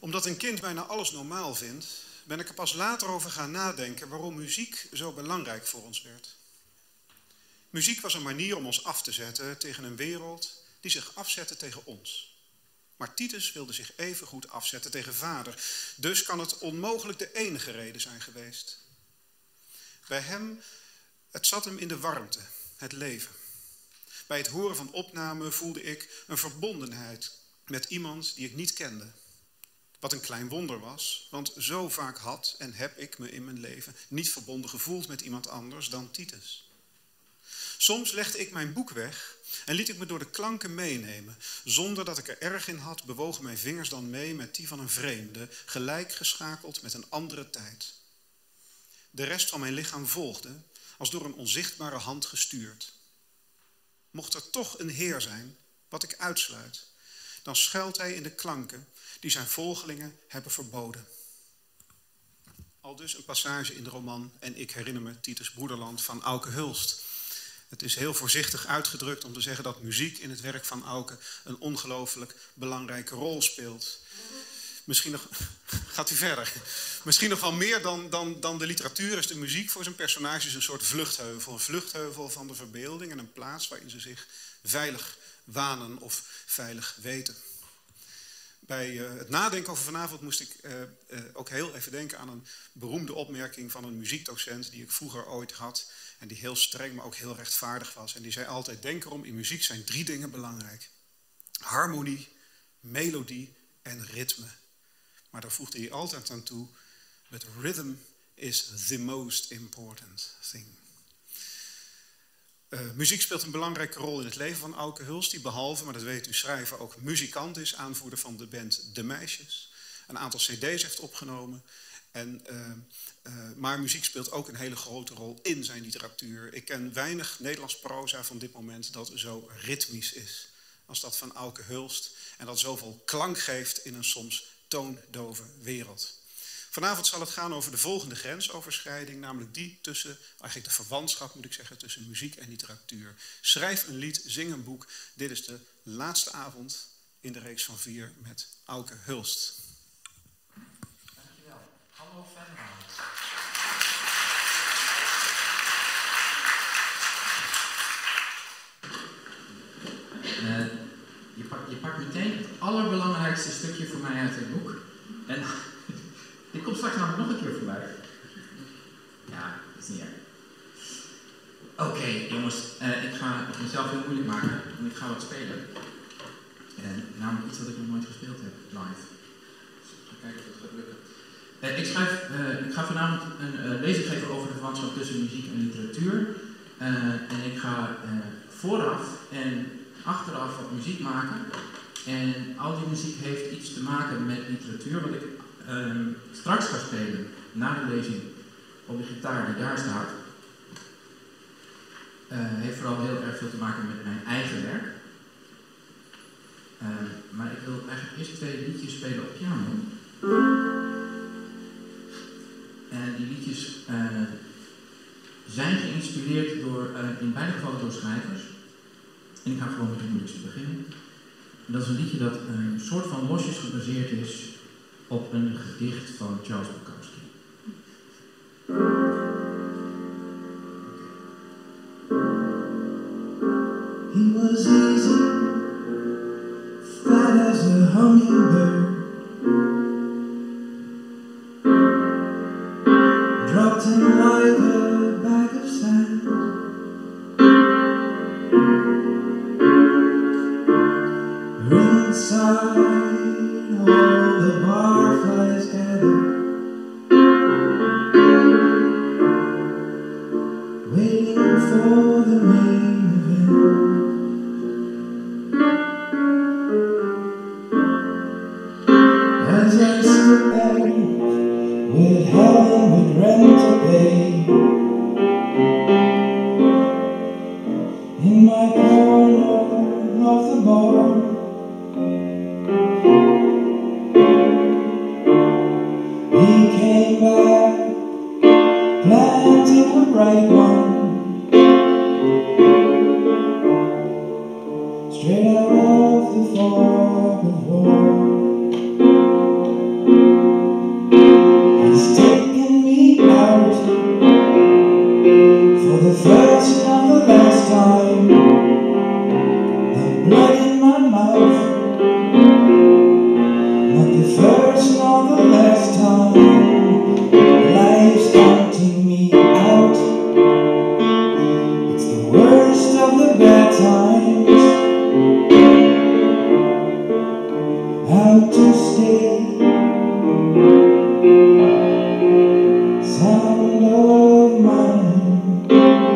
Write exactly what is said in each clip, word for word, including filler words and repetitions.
Omdat een kind bijna alles normaal vindt, ben ik er pas later over gaan nadenken waarom muziek zo belangrijk voor ons werd. Muziek was een manier om ons af te zetten tegen een wereld die zich afzette tegen ons. Maar Titus wilde zich evengoed afzetten tegen vader. Dus kan het onmogelijk de enige reden zijn geweest. Bij hem, het zat hem in de warmte, het leven. Bij het horen van opnamen voelde ik een verbondenheid met iemand die ik niet kende. Wat een klein wonder was, want zo vaak had en heb ik me in mijn leven niet verbonden gevoeld met iemand anders dan Titus. Soms legde ik mijn boek weg en liet ik me door de klanken meenemen. Zonder dat ik er erg in had, bewogen mijn vingers dan mee met die van een vreemde, gelijk geschakeld met een andere tijd. De rest van mijn lichaam volgde, als door een onzichtbare hand gestuurd. Mocht er toch een Heer zijn, wat ik uitsluit, dan schuilt hij in de klanken die zijn volgelingen hebben verboden. Aldus een passage in de roman En ik herinner me Titus Broederland van Auke Hulst. Het is heel voorzichtig uitgedrukt om te zeggen dat muziek in het werk van Auke een ongelooflijk belangrijke rol speelt. Misschien nog, gaat u verder. Misschien nog wel meer dan, dan, dan de literatuur is de muziek voor zijn personages een soort vluchtheuvel. Een vluchtheuvel van de verbeelding en een plaats waarin ze zich veilig wanen of veilig weten. Bij uh, het nadenken over vanavond moest ik uh, uh, ook heel even denken aan een beroemde opmerking van een muziekdocent die ik vroeger ooit had. En die heel streng, maar ook heel rechtvaardig was. En die zei altijd, denk erom, in muziek zijn drie dingen belangrijk. Harmonie, melodie en ritme. Maar daar voegde hij altijd aan toe, but rhythm is the most important thing. Uh, muziek speelt een belangrijke rol in het leven van Auke Hulst, die behalve, maar dat weet u schrijver, ook muzikant is, aanvoerder van de band De Meisjes. Een aantal cd's heeft opgenomen. En, uh, uh, maar muziek speelt ook een hele grote rol in zijn literatuur. Ik ken weinig Nederlands proza van dit moment dat zo ritmisch is als dat van Auke Hulst. En dat zoveel klank geeft in een soms toondove wereld. Vanavond zal het gaan over de volgende grensoverschrijding, namelijk die tussen, eigenlijk de verwantschap moet ik zeggen, tussen muziek en literatuur. Schrijf een lied, zing een boek. Dit is de laatste avond in de reeks van vier met Auke Hulst. Dankjewel. Hallo Venraad. Uh, je, pak, je pakt meteen het allerbelangrijkste stukje voor mij uit het boek. En dit komt straks namelijk nog een keer voorbij. Ja, dat is niet erg. Oké, okay, jongens. Uh, ik ga het mezelf heel moeilijk maken. En ik ga wat spelen. En namelijk iets wat ik nog nooit gespeeld heb, live. Dus ik ga kijken of het gaat lukken. Uh, ik, schrijf, uh, ik ga vanavond een uh, lezing geven over de verwantschap tussen muziek en literatuur. Uh, en ik ga uh, vooraf en achteraf wat muziek maken. En al die muziek heeft iets te maken met literatuur. Wat ik uh, straks ga spelen na de lezing op de gitaar die daar staat. Uh, heeft vooral heel erg veel te maken met mijn eigen werk. Uh, maar ik wil eigenlijk eerst twee liedjes spelen op piano. En die liedjes uh, zijn geïnspireerd door, uh, in beide gevallen door schrijvers. En ik ga gewoon met de moeilijkste beginnen. En dat is een liedje dat een soort van losjes gebaseerd is op een gedicht van Charles Bukowski. He was easy, fat as a hummingbird, dropped him like a bag of sand. Inside all the barflies gather, waiting for the main event. As I sit there with heaven with rent to pay, in my corner of the bar, he came back, planting a bright one, straight out of the fog of war. blood in my mouth. Not the first nor the last time. Life's counting me out. It's the worst of the bad times. How to stay. Sound of mine.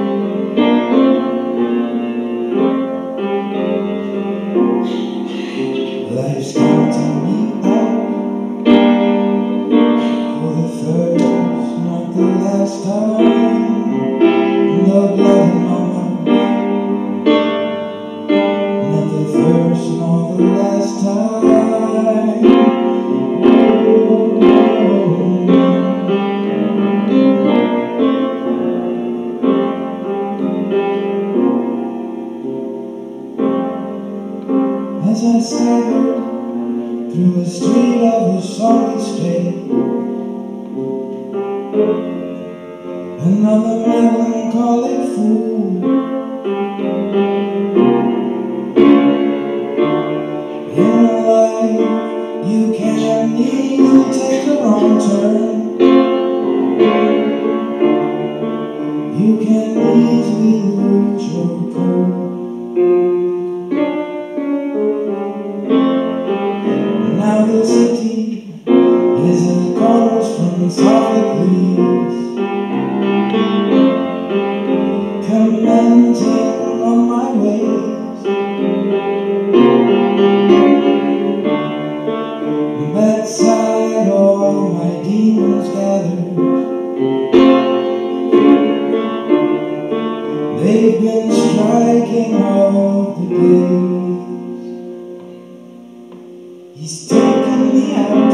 Life's counting me out. For the first, not the last time. The blood in my mouth. Not the first, nor the last time. As I staggered through the street of a sorry state, another melancholic fool. In life, you can easily take a wrong turn. You can easily lose your cool. Now the city is a chorus from Sophocles, commenting on my ways. Bedside all my demons gathered. They've been striking all the days. He's taken me out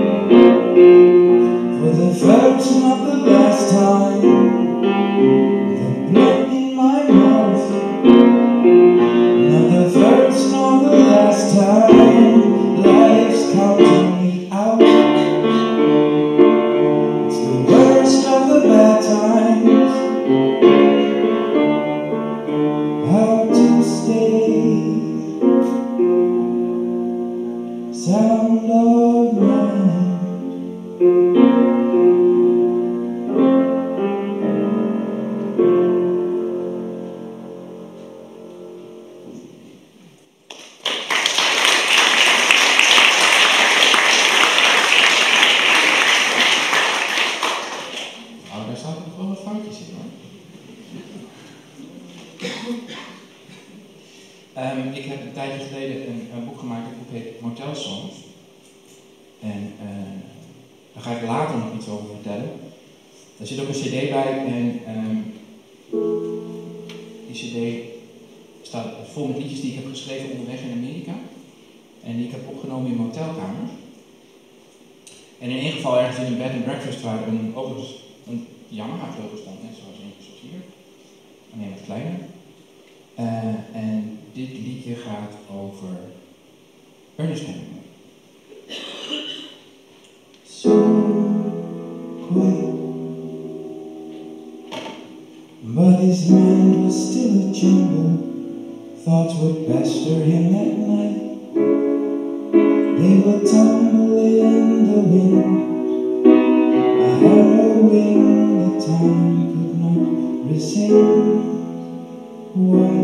for the first, not the last time. The blood in my mouth. Not the first, nor the last time. Life's counting me out. It's the worst of the bad times. How to stay. Sound of mine. Oh, daar zaten nog wel wat foutjes in, hoor. Um, ik heb een tijdje geleden een, een boek gemaakt, het boek heet Motel Songs. En uh, daar ga ik later nog iets over vertellen. Er zit ook een cd bij en um, die cd staat vol met liedjes die ik heb geschreven onderweg in Amerika. En die ik heb opgenomen in motelkamers. En in één geval ergens in een bed and breakfast waar een, overigens een Yamaha-vleugel stond, net zoals eentje zoals hier. Alleen wat kleiner. Uh, en dit liedje gaat over Ernest Hemingway. So quiet, but his mind was still a jumble. Thoughts would pester him at night. They would tumble in the wind, a harrowing the time could not resist. Why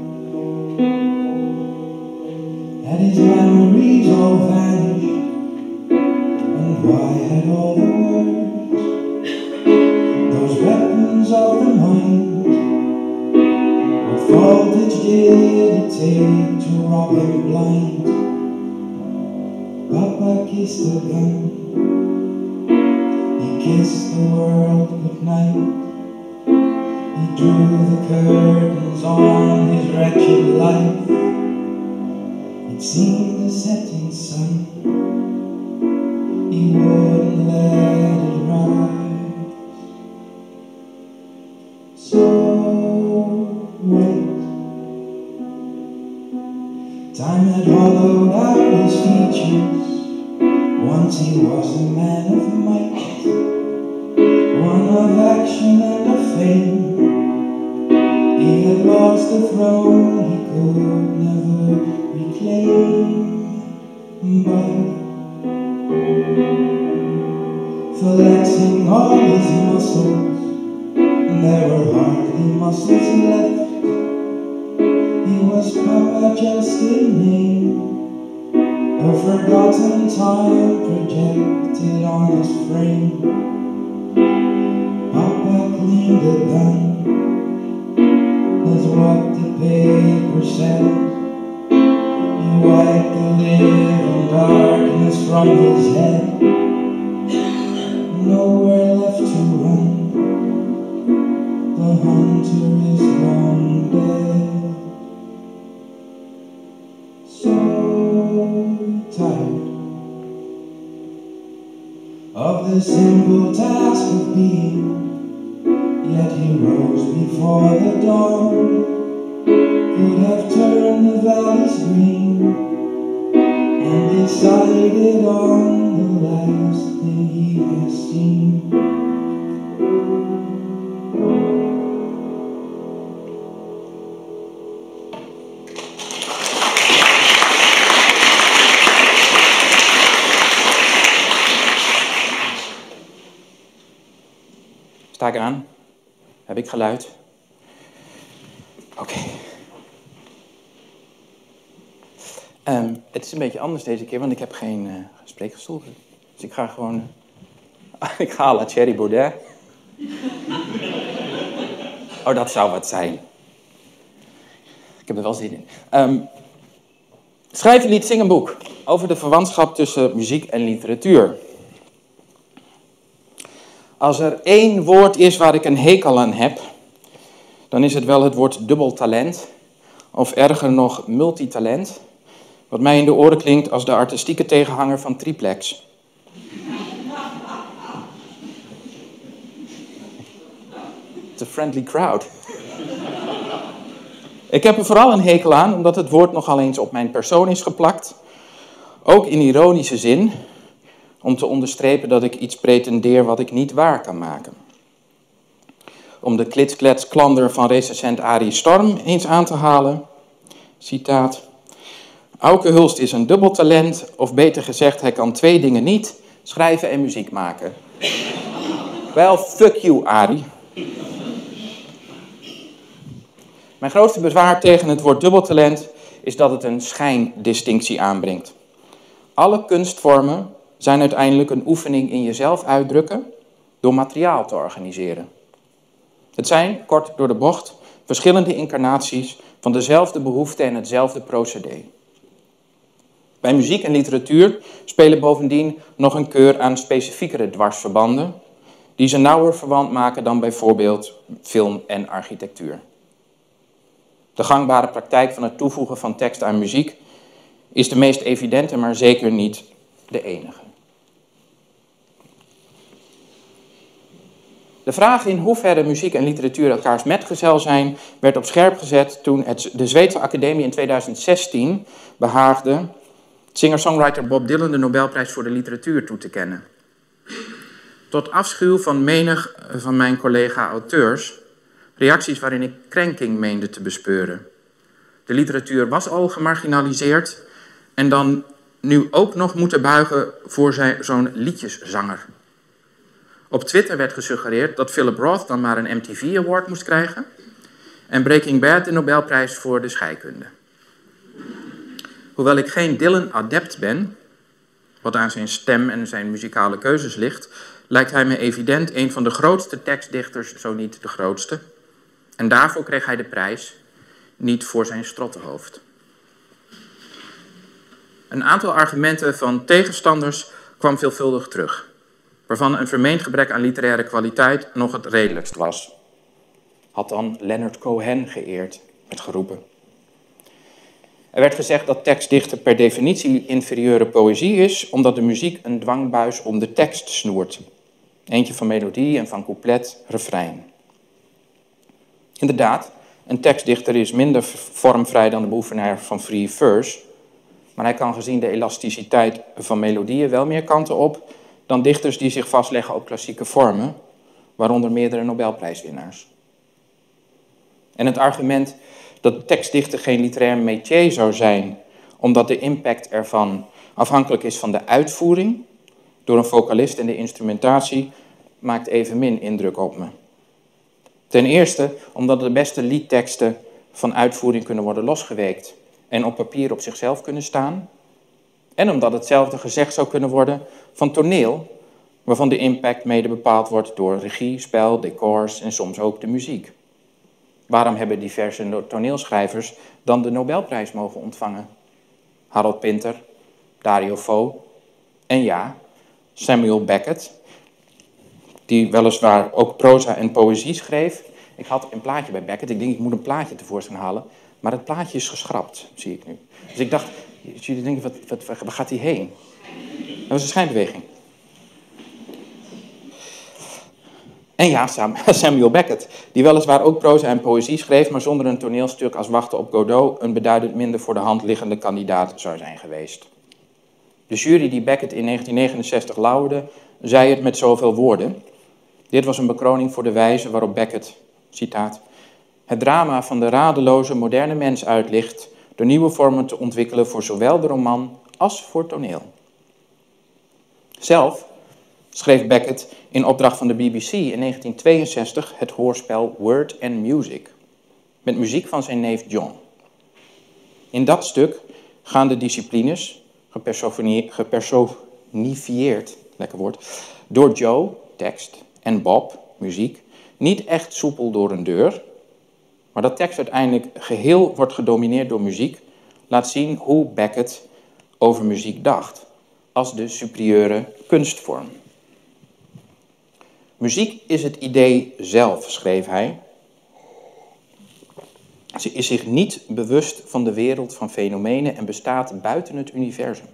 had his memories all vanished? And why had all the words, those weapons of the mind, what voltage did it take to rob him blind? Papa kissed the gun, he kissed the world goodnight. He drew the curtains on his wretched life. It seemed the setting sun, he wouldn't let it rise. So wait, time had hollowed out his features. Once he was a man of might, one of action and of fame. He had lost the throne, he could never his muscles, and there were hardly muscles left. He was Papa just in name, a forgotten time projected on his frame. Papa cleaned the gun, that's what the paper said. He wiped the living darkness from his head. Nowhere left to run, the hunter is long dead. So tired of the simple task of being, yet he rose before the dawn. Could have turned the valleys green and decided on the last thing he has seen. Sta ik aan? Heb ik geluid? Oké. Okay. Um, het is een beetje anders deze keer, want ik heb geen uh, spreekgestoel. Dus ik ga gewoon... Uh, ik ga à la Thierry Baudet. Oh, dat zou wat zijn. Ik heb er wel zin in. Um, schrijf een lied, zing een boek. Over de verwantschap tussen muziek en literatuur. Als er één woord is waar ik een hekel aan heb, dan is het wel het woord dubbeltalent. Of erger nog, multitalent. Wat mij in de oren klinkt als de artistieke tegenhanger van triplex. It's a friendly crowd. Ik heb er vooral een hekel aan, omdat het woord nogal eens op mijn persoon is geplakt. Ook in ironische zin, om te onderstrepen dat ik iets pretendeer wat ik niet waar kan maken. Om de klitsklets-klander van recensent Arie Storm eens aan te halen. Citaat. Auke Hulst is een dubbeltalent, of beter gezegd, hij kan twee dingen niet, schrijven en muziek maken. Wel, fuck you, Arie. Mijn grootste bezwaar tegen het woord dubbeltalent is dat het een schijndistinctie aanbrengt. Alle kunstvormen zijn uiteindelijk een oefening in jezelf uitdrukken door materiaal te organiseren. Het zijn, kort door de bocht, verschillende incarnaties van dezelfde behoefte en hetzelfde procedé. Bij muziek en literatuur spelen bovendien nog een keur aan specifiekere dwarsverbanden, die ze nauwer verwant maken dan bijvoorbeeld film en architectuur. De gangbare praktijk van het toevoegen van tekst aan muziek is de meest evidente, maar zeker niet de enige. De vraag in hoeverre muziek en literatuur elkaars metgezel zijn, werd op scherp gezet toen het, de Zweedse Academie in tweeduizend zestien behaagde singer-songwriter Bob Dylan de Nobelprijs voor de literatuur toe te kennen. Tot afschuw van menig van mijn collega-auteurs, reacties waarin ik krenking meende te bespeuren. De literatuur was al gemarginaliseerd en dan nu ook nog moeten buigen voor zijn, zo'n liedjeszanger. Op Twitter werd gesuggereerd dat Philip Roth dan maar een M T V Award moest krijgen en Breaking Bad de Nobelprijs voor de scheikunde. Hoewel ik geen Dylan-adept ben, wat aan zijn stem en zijn muzikale keuzes ligt, lijkt hij me evident een van de grootste tekstdichters, zo niet de grootste. En daarvoor kreeg hij de prijs, niet voor zijn strottenhoofd. Een aantal argumenten van tegenstanders kwam veelvuldig terug, waarvan een vermeend gebrek aan literaire kwaliteit nog het redelijkst was. Had dan Leonard Cohen geëerd, werd geroepen. Er werd gezegd dat tekstdichten per definitie inferieure poëzie is, omdat de muziek een dwangbuis om de tekst snoert. Eentje van melodie en van couplet, refrein. Inderdaad, een tekstdichter is minder vormvrij dan de beoefenaar van free verse, maar hij kan gezien de elasticiteit van melodieën wel meer kanten op dan dichters die zich vastleggen op klassieke vormen, waaronder meerdere Nobelprijswinnaars. En het argument dat tekstdichten geen literair métier zou zijn, omdat de impact ervan afhankelijk is van de uitvoering door een vocalist en de instrumentatie, maakt evenmin indruk op me. Ten eerste omdat de beste liedteksten van uitvoering kunnen worden losgeweekt en op papier op zichzelf kunnen staan. En omdat hetzelfde gezegd zou kunnen worden van toneel, waarvan de impact mede bepaald wordt door regie, spel, decors en soms ook de muziek. Waarom hebben diverse toneelschrijvers dan de Nobelprijs mogen ontvangen? Harold Pinter, Dario Fo en ja, Samuel Beckett, die weliswaar ook proza en poëzie schreef. Ik had een plaatje bij Beckett, ik denk ik moet een plaatje tevoorschijn halen, maar het plaatje is geschrapt, zie ik nu. Dus ik dacht, jullie denken, wat, wat, waar gaat hij heen? Dat was een schijnbeweging. En ja, Samuel Beckett, die weliswaar ook proza en poëzie schreef, maar zonder een toneelstuk als Wachten op Godot een beduidend minder voor de hand liggende kandidaat zou zijn geweest. De jury die Beckett in negentien negenenzestig lauwerde, zei het met zoveel woorden. Dit was een bekroning voor de wijze waarop Beckett, citaat, het drama van de radeloze moderne mens uitlicht door nieuwe vormen te ontwikkelen voor zowel de roman als voor toneel. Zelf schreef Beckett in opdracht van de B B C in negentien tweeënzestig het hoorspel Word and Music, met muziek van zijn neef John. In dat stuk gaan de disciplines, gepersonifieerd, lekker woord, door Joe, tekst, en Bob, muziek, niet echt soepel door een deur, maar dat tekst uiteindelijk geheel wordt gedomineerd door muziek, laat zien hoe Beckett over muziek dacht, als de superieure kunstvorm. Muziek is het idee zelf, schreef hij. Ze is zich niet bewust van de wereld van fenomenen en bestaat buiten het universum.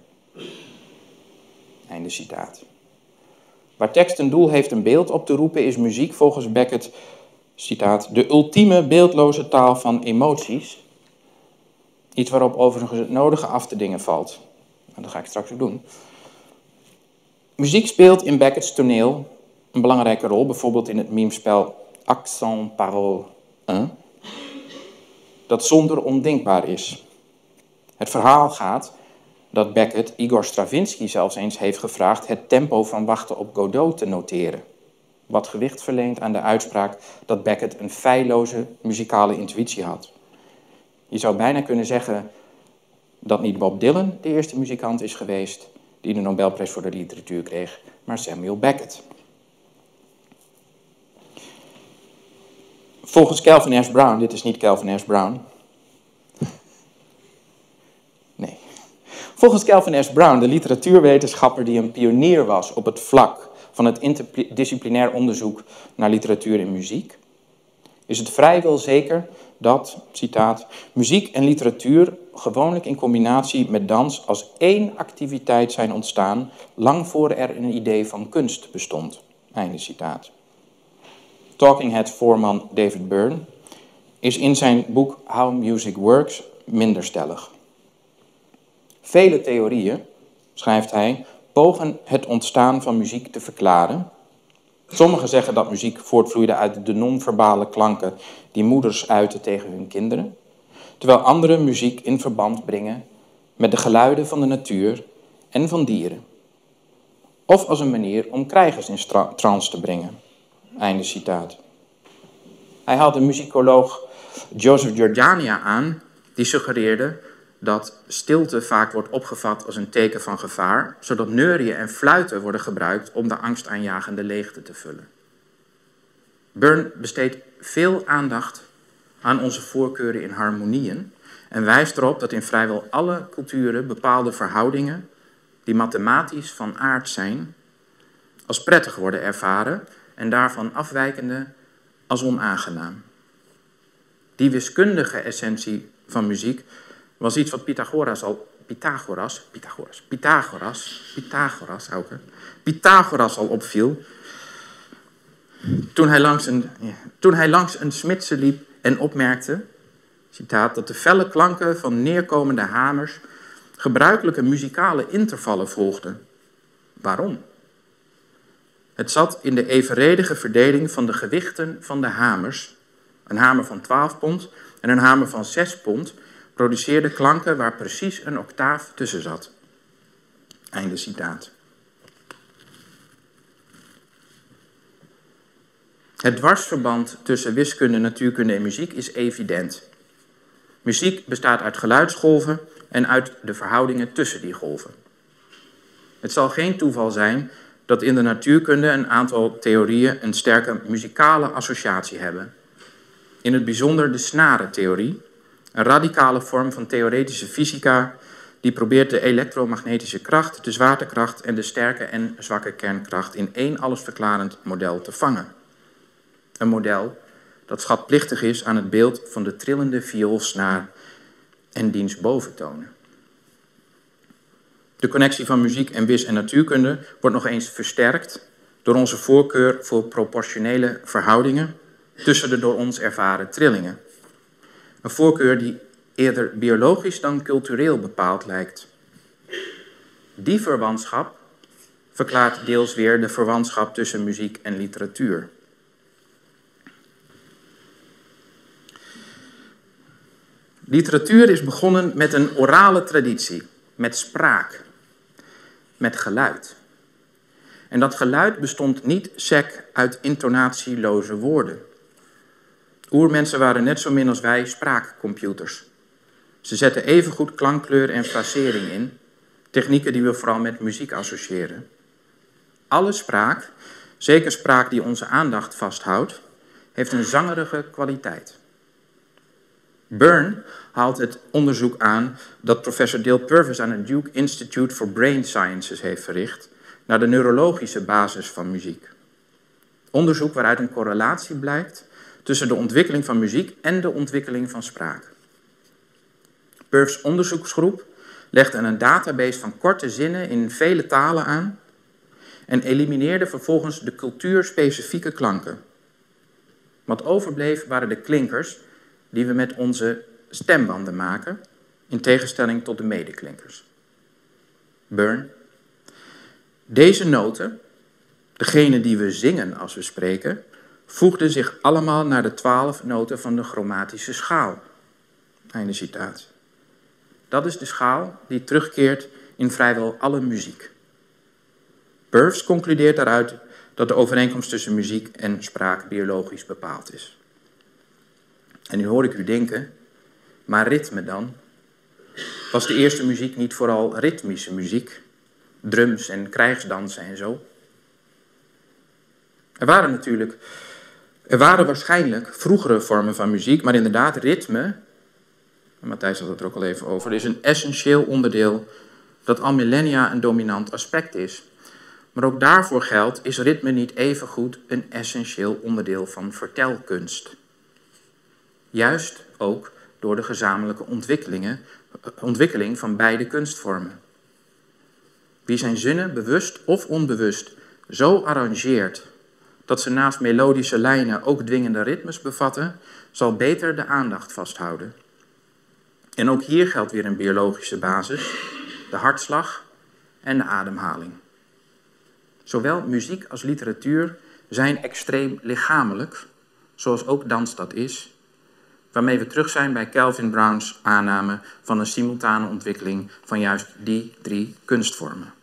Einde citaat. Waar tekst een doel heeft een beeld op te roepen, is muziek volgens Beckett, citaat, de ultieme beeldloze taal van emoties. Iets waarop overigens het nodige af te dingen valt. En dat ga ik straks ook doen. Muziek speelt in Beckett's toneel een belangrijke rol, bijvoorbeeld in het memespel Accent Parole één, dat zonder ondenkbaar is. Het verhaal gaat dat Beckett Igor Stravinsky zelfs eens heeft gevraagd het tempo van Wachten op Godot te noteren, wat gewicht verleent aan de uitspraak dat Beckett een feilloze muzikale intuïtie had. Je zou bijna kunnen zeggen dat niet Bob Dylan de eerste muzikant is geweest die de Nobelprijs voor de literatuur kreeg, maar Samuel Beckett. Volgens Calvin Ash Brown, dit is niet Calvin Ash Brown. Nee. Volgens Calvin Ash Brown, de literatuurwetenschapper die een pionier was op het vlak van het interdisciplinair onderzoek naar literatuur en muziek, is het vrijwel zeker dat, citaat, muziek en literatuur gewoonlijk in combinatie met dans als één activiteit zijn ontstaan, lang voor er een idee van kunst bestond. Einde citaat. Talking Heads voorman David Byrne is in zijn boek How Music Works minder stellig. Vele theorieën, schrijft hij, pogen het ontstaan van muziek te verklaren. Sommigen zeggen dat muziek voortvloeide uit de non-verbale klanken die moeders uiten tegen hun kinderen, terwijl anderen muziek in verband brengen met de geluiden van de natuur en van dieren. Of als een manier om krijgers in trance te brengen. Einde citaat. Hij haalt de muzikoloog Joseph Giordania aan, die suggereerde dat stilte vaak wordt opgevat als een teken van gevaar, zodat neurieën en fluiten worden gebruikt om de angstaanjagende leegte te vullen. Byrne besteedt veel aandacht aan onze voorkeuren in harmonieën en wijst erop dat in vrijwel alle culturen bepaalde verhoudingen, die mathematisch van aard zijn, als prettig worden ervaren en daarvan afwijkende als onaangenaam. Die wiskundige essentie van muziek was iets wat Pythagoras al, Pythagoras, Pythagoras, Pythagoras, Pythagoras, Auke, Pythagoras al opviel toen hij langs een, ja, toen hij langs een smidse liep en opmerkte, citaat, dat de felle klanken van neerkomende hamers gebruikelijke muzikale intervallen volgden. Waarom? Het zat in de evenredige verdeling van de gewichten van de hamers. Een hamer van twaalf pond en een hamer van zes pond produceerde klanken waar precies een octaaf tussen zat. Einde citaat. Het dwarsverband tussen wiskunde, natuurkunde en muziek is evident. Muziek bestaat uit geluidsgolven en uit de verhoudingen tussen die golven. Het zal geen toeval zijn dat in de natuurkunde een aantal theorieën een sterke muzikale associatie hebben. In het bijzonder de snarentheorie, een radicale vorm van theoretische fysica die probeert de elektromagnetische kracht, de zwaartekracht en de sterke en zwakke kernkracht in één allesverklarend model te vangen. Een model dat schatplichtig is aan het beeld van de trillende vioolsnaar en diens boventonen. De connectie van muziek en wis- en natuurkunde wordt nog eens versterkt door onze voorkeur voor proportionele verhoudingen tussen de door ons ervaren trillingen. Een voorkeur die eerder biologisch dan cultureel bepaald lijkt. Die verwantschap verklaart deels weer de verwantschap tussen muziek en literatuur. Literatuur is begonnen met een orale traditie, met spraak, met geluid. En dat geluid bestond niet sec uit intonatieloze woorden. Oermensen waren net zo min als wij spraakcomputers. Ze zetten evengoed klankkleur en frasering in, technieken die we vooral met muziek associëren. Alle spraak, zeker spraak die onze aandacht vasthoudt, heeft een zangerige kwaliteit. Byrne haalt het onderzoek aan dat professor Dale Purvis aan het Duke Institute for Brain Sciences heeft verricht naar de neurologische basis van muziek. Onderzoek waaruit een correlatie blijkt tussen de ontwikkeling van muziek en de ontwikkeling van spraak. Purvis' onderzoeksgroep legde een database van korte zinnen in vele talen aan en elimineerde vervolgens de cultuurspecifieke klanken. Wat overbleef waren de klinkers die we met onze stembanden maken, in tegenstelling tot de medeklinkers. Byrne. Deze noten, degene die we zingen als we spreken, voegden zich allemaal naar de twaalf noten van de chromatische schaal. Einde citaat. Dat is de schaal die terugkeert in vrijwel alle muziek. Purvis concludeert daaruit dat de overeenkomst tussen muziek en spraak biologisch bepaald is. En nu hoor ik u denken, maar ritme dan? Was de eerste muziek niet vooral ritmische muziek? Drums en krijgsdansen en zo? Er waren natuurlijk, er waren waarschijnlijk vroegere vormen van muziek, maar inderdaad ritme, en Matthijs had het er ook al even over, is een essentieel onderdeel dat al millennia een dominant aspect is. Maar ook daarvoor geldt, is ritme niet evengoed een essentieel onderdeel van vertelkunst. Juist ook door de gezamenlijke ontwikkelingen, ontwikkeling van beide kunstvormen. Wie zijn zinnen bewust of onbewust zo arrangeert dat ze naast melodische lijnen ook dwingende ritmes bevatten, zal beter de aandacht vasthouden. En ook hier geldt weer een biologische basis, de hartslag en de ademhaling. Zowel muziek als literatuur zijn extreem lichamelijk, zoals ook dans dat is, waarmee we terug zijn bij Calvin Brown's aanname van een simultane ontwikkeling van juist die drie kunstvormen.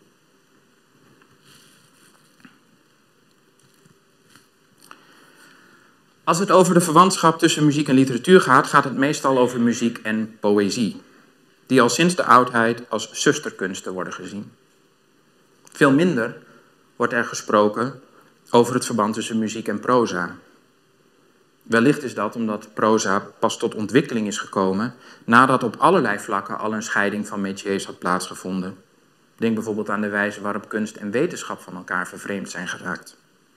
Als het over de verwantschap tussen muziek en literatuur gaat, gaat het meestal over muziek en poëzie, die al sinds de oudheid als zusterkunsten worden gezien. Veel minder wordt er gesproken over het verband tussen muziek en proza. Wellicht is dat omdat proza pas tot ontwikkeling is gekomen nadat op allerlei vlakken al een scheiding van métiers had plaatsgevonden. Denk bijvoorbeeld aan de wijze waarop kunst en wetenschap van elkaar vervreemd zijn geraakt.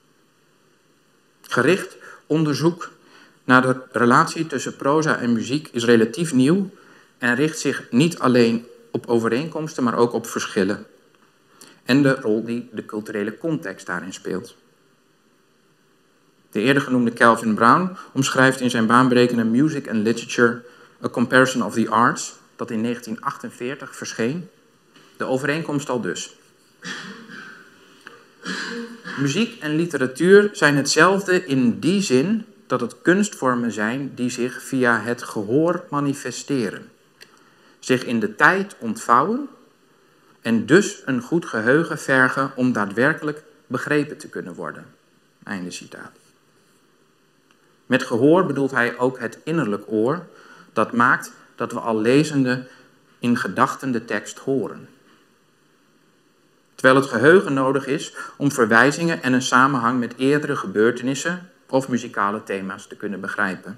Gericht onderzoek naar de relatie tussen proza en muziek is relatief nieuw en richt zich niet alleen op overeenkomsten, maar ook op verschillen. En de rol die de culturele context daarin speelt. De eerder genoemde Calvin Brown omschrijft in zijn baanbrekende Music and Literature, A Comparison of the Arts, dat in negentien achtenveertig verscheen, de overeenkomst al dus. Muziek en literatuur zijn hetzelfde in die zin dat het kunstvormen zijn die zich via het gehoor manifesteren, zich in de tijd ontvouwen en dus een goed geheugen vergen om daadwerkelijk begrepen te kunnen worden. Einde citaat. Met gehoor bedoelt hij ook het innerlijk oor, dat maakt dat we al lezende in gedachten de tekst horen. Terwijl het geheugen nodig is om verwijzingen en een samenhang met eerdere gebeurtenissen of muzikale thema's te kunnen begrijpen.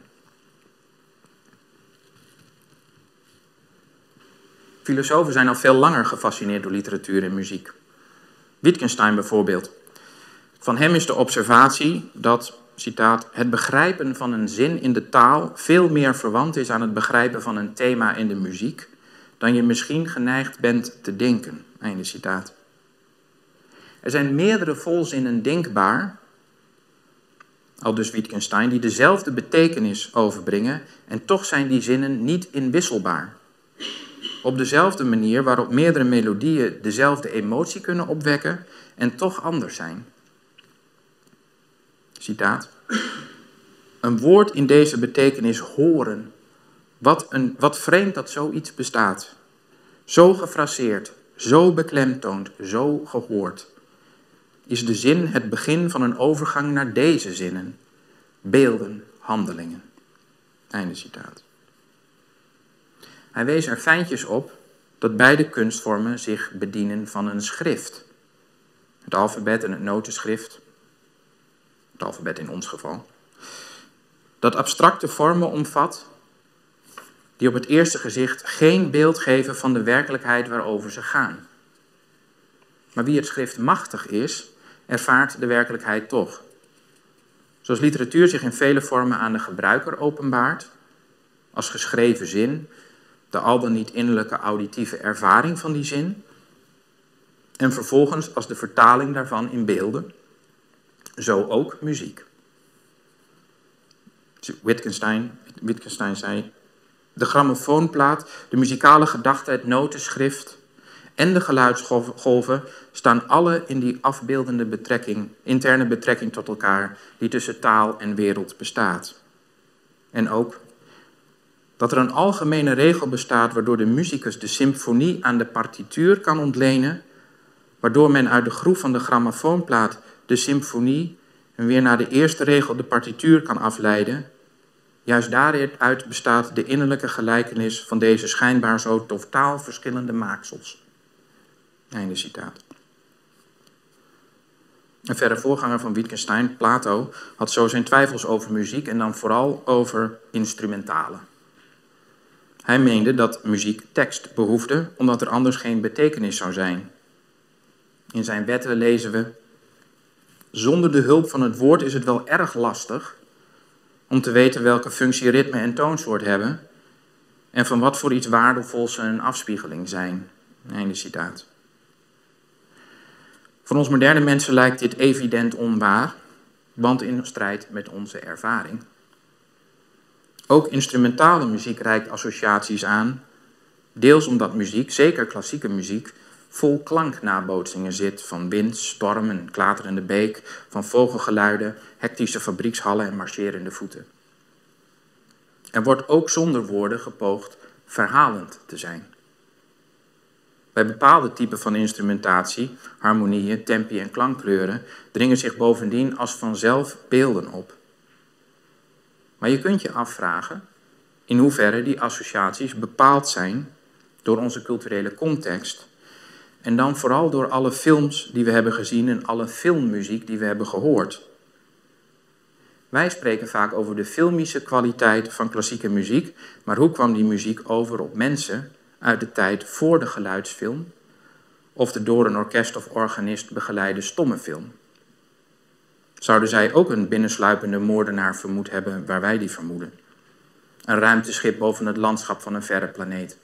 Filosofen zijn al veel langer gefascineerd door literatuur en muziek. Wittgenstein bijvoorbeeld. Van hem is de observatie dat, citaat, het begrijpen van een zin in de taal veel meer verwant is aan het begrijpen van een thema in de muziek dan je misschien geneigd bent te denken. Einde citaat. Er zijn meerdere volzinnen denkbaar, aldus Wittgenstein, die dezelfde betekenis overbrengen en toch zijn die zinnen niet inwisselbaar. Op dezelfde manier waarop meerdere melodieën dezelfde emotie kunnen opwekken en toch anders zijn. Citaat. Een woord in deze betekenis horen. Wat, een, wat vreemd dat zoiets bestaat. Zo gefraseerd, zo beklemtoond, zo gehoord. Is de zin het begin van een overgang naar deze zinnen. Beelden, handelingen. Einde citaat. Hij wees er fijntjes op dat beide kunstvormen zich bedienen van een schrift. Het alfabet en het notenschrift. Het alfabet in ons geval. Dat abstracte vormen omvat die op het eerste gezicht geen beeld geven van de werkelijkheid waarover ze gaan. Maar wie het schrift machtig is, ervaart de werkelijkheid toch. Zoals literatuur zich in vele vormen aan de gebruiker openbaart, als geschreven zin, de al dan niet innerlijke auditieve ervaring van die zin, en vervolgens als de vertaling daarvan in beelden, zo ook muziek. Wittgenstein, Wittgenstein zei, de grammofoonplaat, de muzikale gedachte, het notenschrift en de geluidsgolven staan alle in die afbeeldende betrekking, interne betrekking tot elkaar die tussen taal en wereld bestaat. En ook dat er een algemene regel bestaat waardoor de muzikus de symfonie aan de partituur kan ontlenen, waardoor men uit de groef van de grammofoonplaat de symfonie en weer naar de eerste regel de partituur kan afleiden. Juist daaruit bestaat de innerlijke gelijkenis van deze schijnbaar zo totaal verschillende maaksels. Einde citaat. Een verre voorganger van Wittgenstein, Plato, had zo zijn twijfels over muziek en dan vooral over instrumentalen. Hij meende dat muziek tekst behoefde, omdat er anders geen betekenis zou zijn. In zijn wetten lezen we: zonder de hulp van het woord is het wel erg lastig om te weten welke functie ritme en toonsoort hebben en van wat voor iets waardevols ze een afspiegeling zijn. Einde citaat. Voor ons moderne mensen lijkt dit evident onwaar, want in strijd met onze ervaring. Ook instrumentale muziek reikt associaties aan, deels omdat muziek, zeker klassieke muziek, vol klanknabootsingen zit van wind, storm, een klaterende beek, van vogelgeluiden, hectische fabriekshallen en marcherende voeten. Er wordt ook zonder woorden gepoogd verhalend te zijn. Bij bepaalde typen van instrumentatie, harmonieën, tempi en klankkleuren, dringen zich bovendien als vanzelf beelden op. Maar je kunt je afvragen in hoeverre die associaties bepaald zijn door onze culturele context en dan vooral door alle films die we hebben gezien en alle filmmuziek die we hebben gehoord. Wij spreken vaak over de filmische kwaliteit van klassieke muziek, maar hoe kwam die muziek over op mensen uit de tijd voor de geluidsfilm of de door een orkest of organist begeleide stomme film? Zouden zij ook een binnensluipende moordenaar vermoed hebben waar wij die vermoeden? Een ruimteschip boven het landschap van een verre planeet?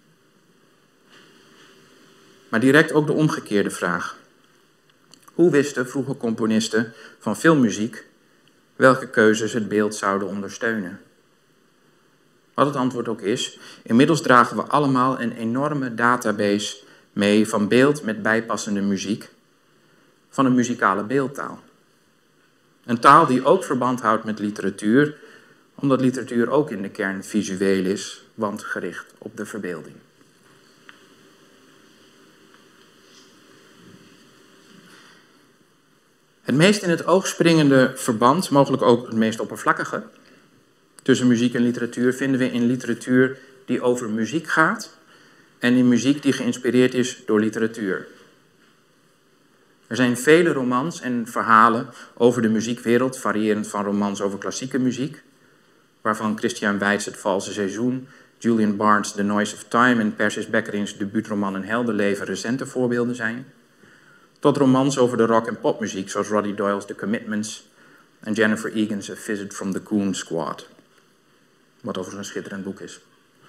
Maar direct ook de omgekeerde vraag. Hoe wisten vroege componisten van filmmuziek welke keuzes het beeld zouden ondersteunen? Wat het antwoord ook is, inmiddels dragen we allemaal een enorme database mee van beeld met bijpassende muziek, van een muzikale beeldtaal. Een taal die ook verband houdt met literatuur, omdat literatuur ook in de kern visueel is, want gericht op de verbeelding. Het meest in het oog springende verband, mogelijk ook het meest oppervlakkige, tussen muziek en literatuur vinden we in literatuur die over muziek gaat en in muziek die geïnspireerd is door literatuur. Er zijn vele romans en verhalen over de muziekwereld, variërend van romans over klassieke muziek, waarvan Christian Weitz Het Valse Seizoen, Julian Barnes The Noise of Time en Persis Beckerings debuutroman Een heldenleven recente voorbeelden zijn, tot romans over de rock- en popmuziek zoals Roddy Doyle's The Commitments en Jennifer Egan's A Visit from the Coon Squad, wat overigens een schitterend boek is.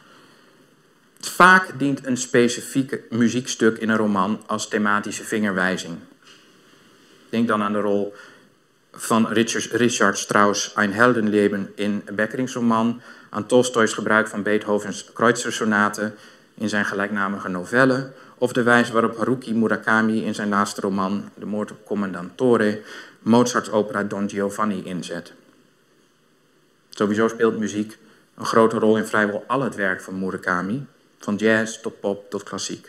Vaak dient een specifiek muziekstuk in een roman als thematische vingerwijzing. Denk dan aan de rol van Richard, Richard Strauss' Ein Heldenleben in Beckerings roman, aan Tolstoys gebruik van Beethovens Kreutzer-sonaten in zijn gelijknamige novelle, of de wijze waarop Haruki Murakami in zijn laatste roman, De moord op Commendatore, Mozarts opera Don Giovanni inzet. Sowieso speelt muziek een grote rol in vrijwel al het werk van Murakami, van jazz tot pop tot klassiek.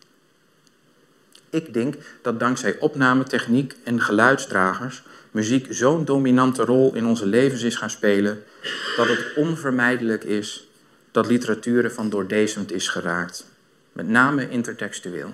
Ik denk dat dankzij opnametechniek en geluidsdragers muziek zo'n dominante rol in onze levens is gaan spelen dat het onvermijdelijk is dat literatuur ervan doordezemd is geraakt, met name intertextueel.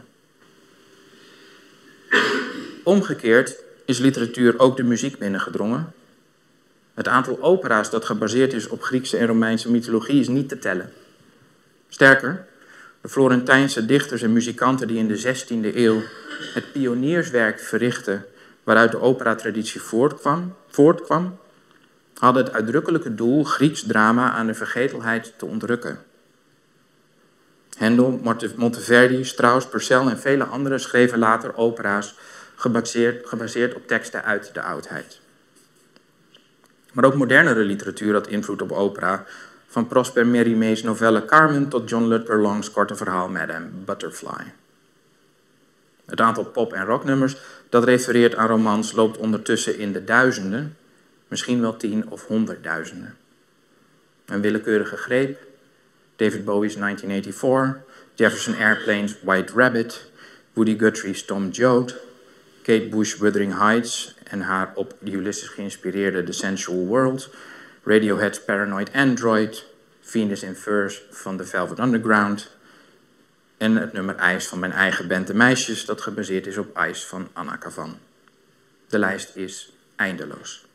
Omgekeerd is literatuur ook de muziek binnengedrongen. Het aantal opera's dat gebaseerd is op Griekse en Romeinse mythologie is niet te tellen. Sterker, de Florentijnse dichters en muzikanten die in de zestiende eeuw het pionierswerk verrichtten waaruit de operatraditie voortkwam, voortkwam, hadden het uitdrukkelijke doel Grieks drama aan de vergetelheid te ontrukken. Handel, Monteverdi, Strauss, Purcell en vele anderen schreven later opera's gebaseerd, gebaseerd op teksten uit de oudheid. Maar ook modernere literatuur had invloed op opera, van Prosper Mérimées novelle Carmen tot John Ludger Long's korte verhaal Madame Butterfly. Het aantal pop- en rocknummers dat refereert aan romans loopt ondertussen in de duizenden, misschien wel tien of honderdduizenden. Een willekeurige greep, David Bowie's negentien eenennegentig, Jefferson Airplane's White Rabbit, Woody Guthrie's Tom Joad, Kate Bush Wuthering Heights en haar op Ulysses geïnspireerde The Sensual World, Radiohead's Paranoid Android, Venus in Furs van The Velvet Underground en het nummer IJs van mijn eigen band De Meisjes dat gebaseerd is op IJs van Anna Kavan. De lijst is eindeloos.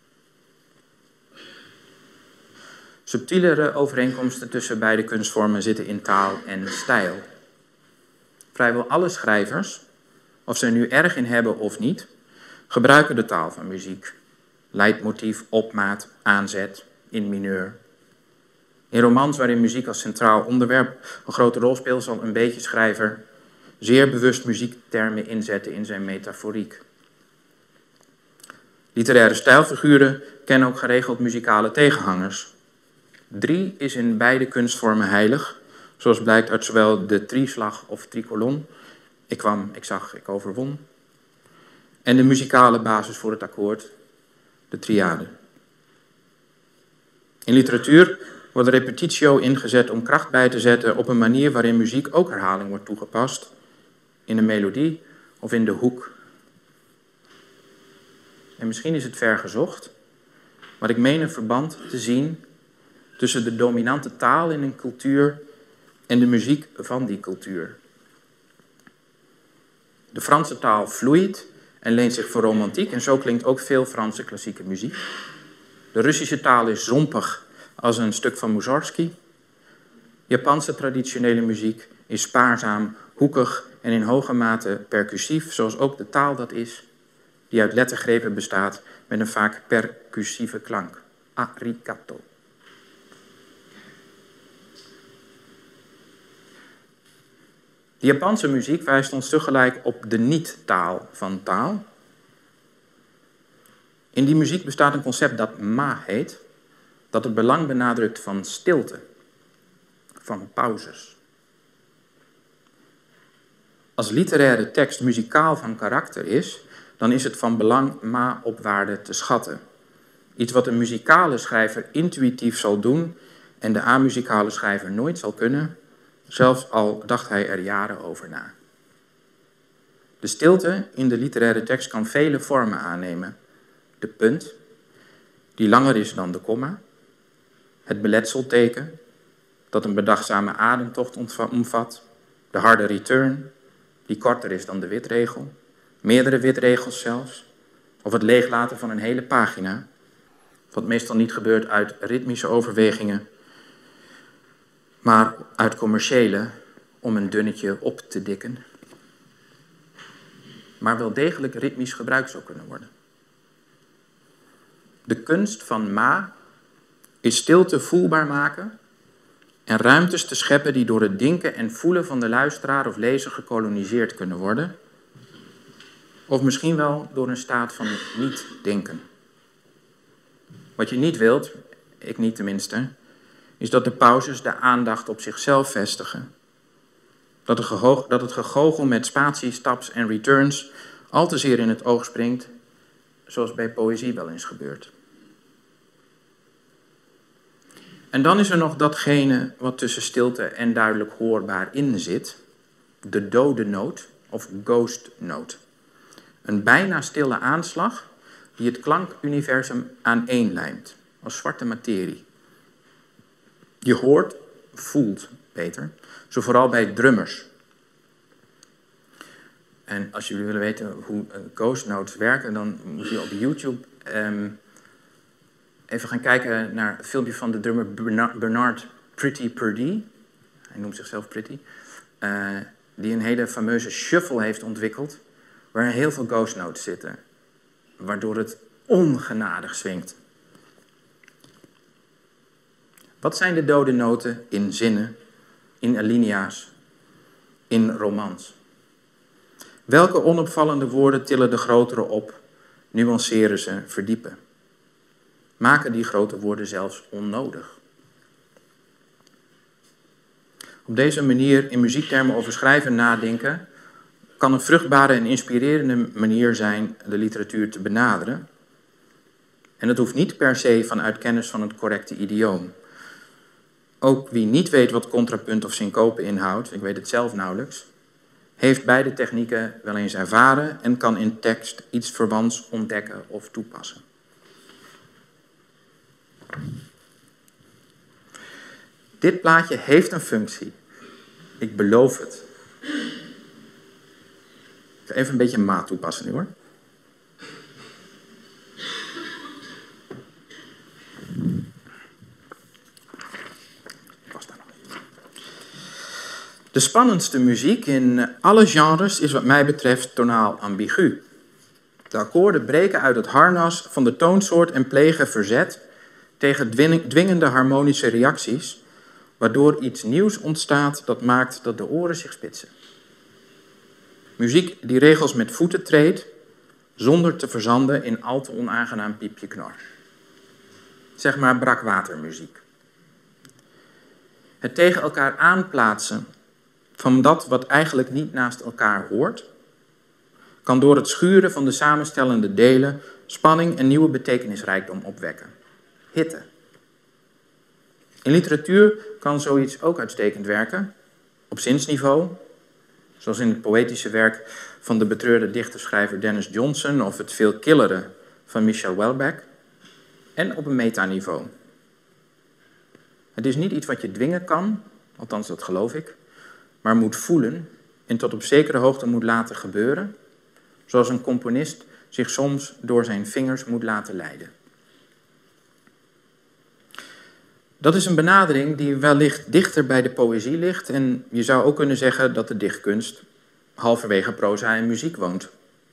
Subtielere overeenkomsten tussen beide kunstvormen zitten in taal en stijl. Vrijwel alle schrijvers, of ze er nu erg in hebben of niet, gebruiken de taal van muziek. Leidmotief, opmaat, aanzet, in mineur. In romans waarin muziek als centraal onderwerp een grote rol speelt, zal een beetje schrijver zeer bewust muziektermen inzetten in zijn metaforiek. Literaire stijlfiguren kennen ook geregeld muzikale tegenhangers. Drie is in beide kunstvormen heilig, zoals blijkt uit zowel de trieslag of trikolon, ik kwam, ik zag, ik overwon, en de muzikale basis voor het akkoord, de triade. In literatuur wordt repetitio ingezet om kracht bij te zetten op een manier waarin muziek ook herhaling wordt toegepast, in de melodie of in de hoek. En misschien is het ver gezocht, maar ik meen een verband te zien tussen de dominante taal in een cultuur en de muziek van die cultuur. De Franse taal vloeit en leent zich voor romantiek en zo klinkt ook veel Franse klassieke muziek. De Russische taal is zompig als een stuk van Mussorgsky. Japanse traditionele muziek is spaarzaam, hoekig en in hoge mate percussief, zoals ook de taal dat is, die uit lettergrepen bestaat met een vaak percussieve klank. Arigato. De Japanse muziek wijst ons tegelijk op de niet-taal van taal. In die muziek bestaat een concept dat ma heet, dat het belang benadrukt van stilte, van pauzes. Als literaire tekst muzikaal van karakter is, dan is het van belang ma op waarde te schatten. Iets wat een muzikale schrijver intuïtief zal doen en de amuzikale schrijver nooit zal kunnen, zelfs al dacht hij er jaren over na. De stilte in de literaire tekst kan vele vormen aannemen. De punt, die langer is dan de komma. Het beletselteken, dat een bedachtzame ademtocht omvat. De harde return, die korter is dan de witregel. Meerdere witregels zelfs. Of het leeglaten van een hele pagina. Wat meestal niet gebeurt uit ritmische overwegingen, maar uit commerciële, om een dunnetje op te dikken. Maar wel degelijk ritmisch gebruikt zou kunnen worden. De kunst van Ma is stilte voelbaar maken en ruimtes te scheppen die door het denken en voelen van de luisteraar of lezer gekoloniseerd kunnen worden. Of misschien wel door een staat van niet-denken. Wat je niet wilt, ik niet tenminste, is dat de pauzes de aandacht op zichzelf vestigen. Dat, de gehoog, dat het gegoochel met spaties, staps en returns al te zeer in het oog springt, zoals bij poëzie wel eens gebeurt. En dan is er nog datgene wat tussen stilte en duidelijk hoorbaar in zit, de dode noot of ghost note. Een bijna stille aanslag die het klankuniversum aaneenlijmt, als zwarte materie. Je hoort, voelt beter, zo vooral bij drummers. En als jullie willen weten hoe ghost notes werken, dan moet je op YouTube um, even gaan kijken naar het filmpje van de drummer Bernard Pretty Purdie. Hij noemt zichzelf Pretty. Uh, die een hele fameuze shuffle heeft ontwikkeld, waar heel veel ghost notes zitten. Waardoor het ongenadig swingt. Wat zijn de dode noten in zinnen, in alinea's, in romans? Welke onopvallende woorden tillen de grotere op, nuanceren ze, verdiepen? Maken die grote woorden zelfs onnodig? Op deze manier in muziektermen over schrijven nadenken kan een vruchtbare en inspirerende manier zijn de literatuur te benaderen. En dat hoeft niet per se vanuit kennis van het correcte idioom. Ook wie niet weet wat contrapunt of syncope inhoudt, ik weet het zelf nauwelijks, heeft beide technieken wel eens ervaren en kan in tekst iets verwants ontdekken of toepassen. Dit plaatje heeft een functie. Ik beloof het. Ik ga even een beetje maat toepassen nu hoor. De spannendste muziek in alle genres is wat mij betreft tonaal ambigu. De akkoorden breken uit het harnas van de toonsoort en plegen verzet tegen dwingende harmonische reacties, waardoor iets nieuws ontstaat dat maakt dat de oren zich spitsen. Muziek die regels met voeten treedt, zonder te verzanden in al te onaangenaam piepje knor. Zeg maar brakwatermuziek. Het tegen elkaar aanplaatsen van dat wat eigenlijk niet naast elkaar hoort, kan door het schuren van de samenstellende delen spanning en nieuwe betekenisrijkdom opwekken. Hitte. In literatuur kan zoiets ook uitstekend werken, op zinsniveau, zoals in het poëtische werk van de betreurde dichterschrijver Dennis Johnson of het veel killere van Michel Houellebecq, en op een metaniveau. Het is niet iets wat je dwingen kan, althans dat geloof ik, maar moet voelen en tot op zekere hoogte moet laten gebeuren, zoals een componist zich soms door zijn vingers moet laten leiden. Dat is een benadering die wellicht dichter bij de poëzie ligt en je zou ook kunnen zeggen dat de dichtkunst halverwege proza en muziek woont.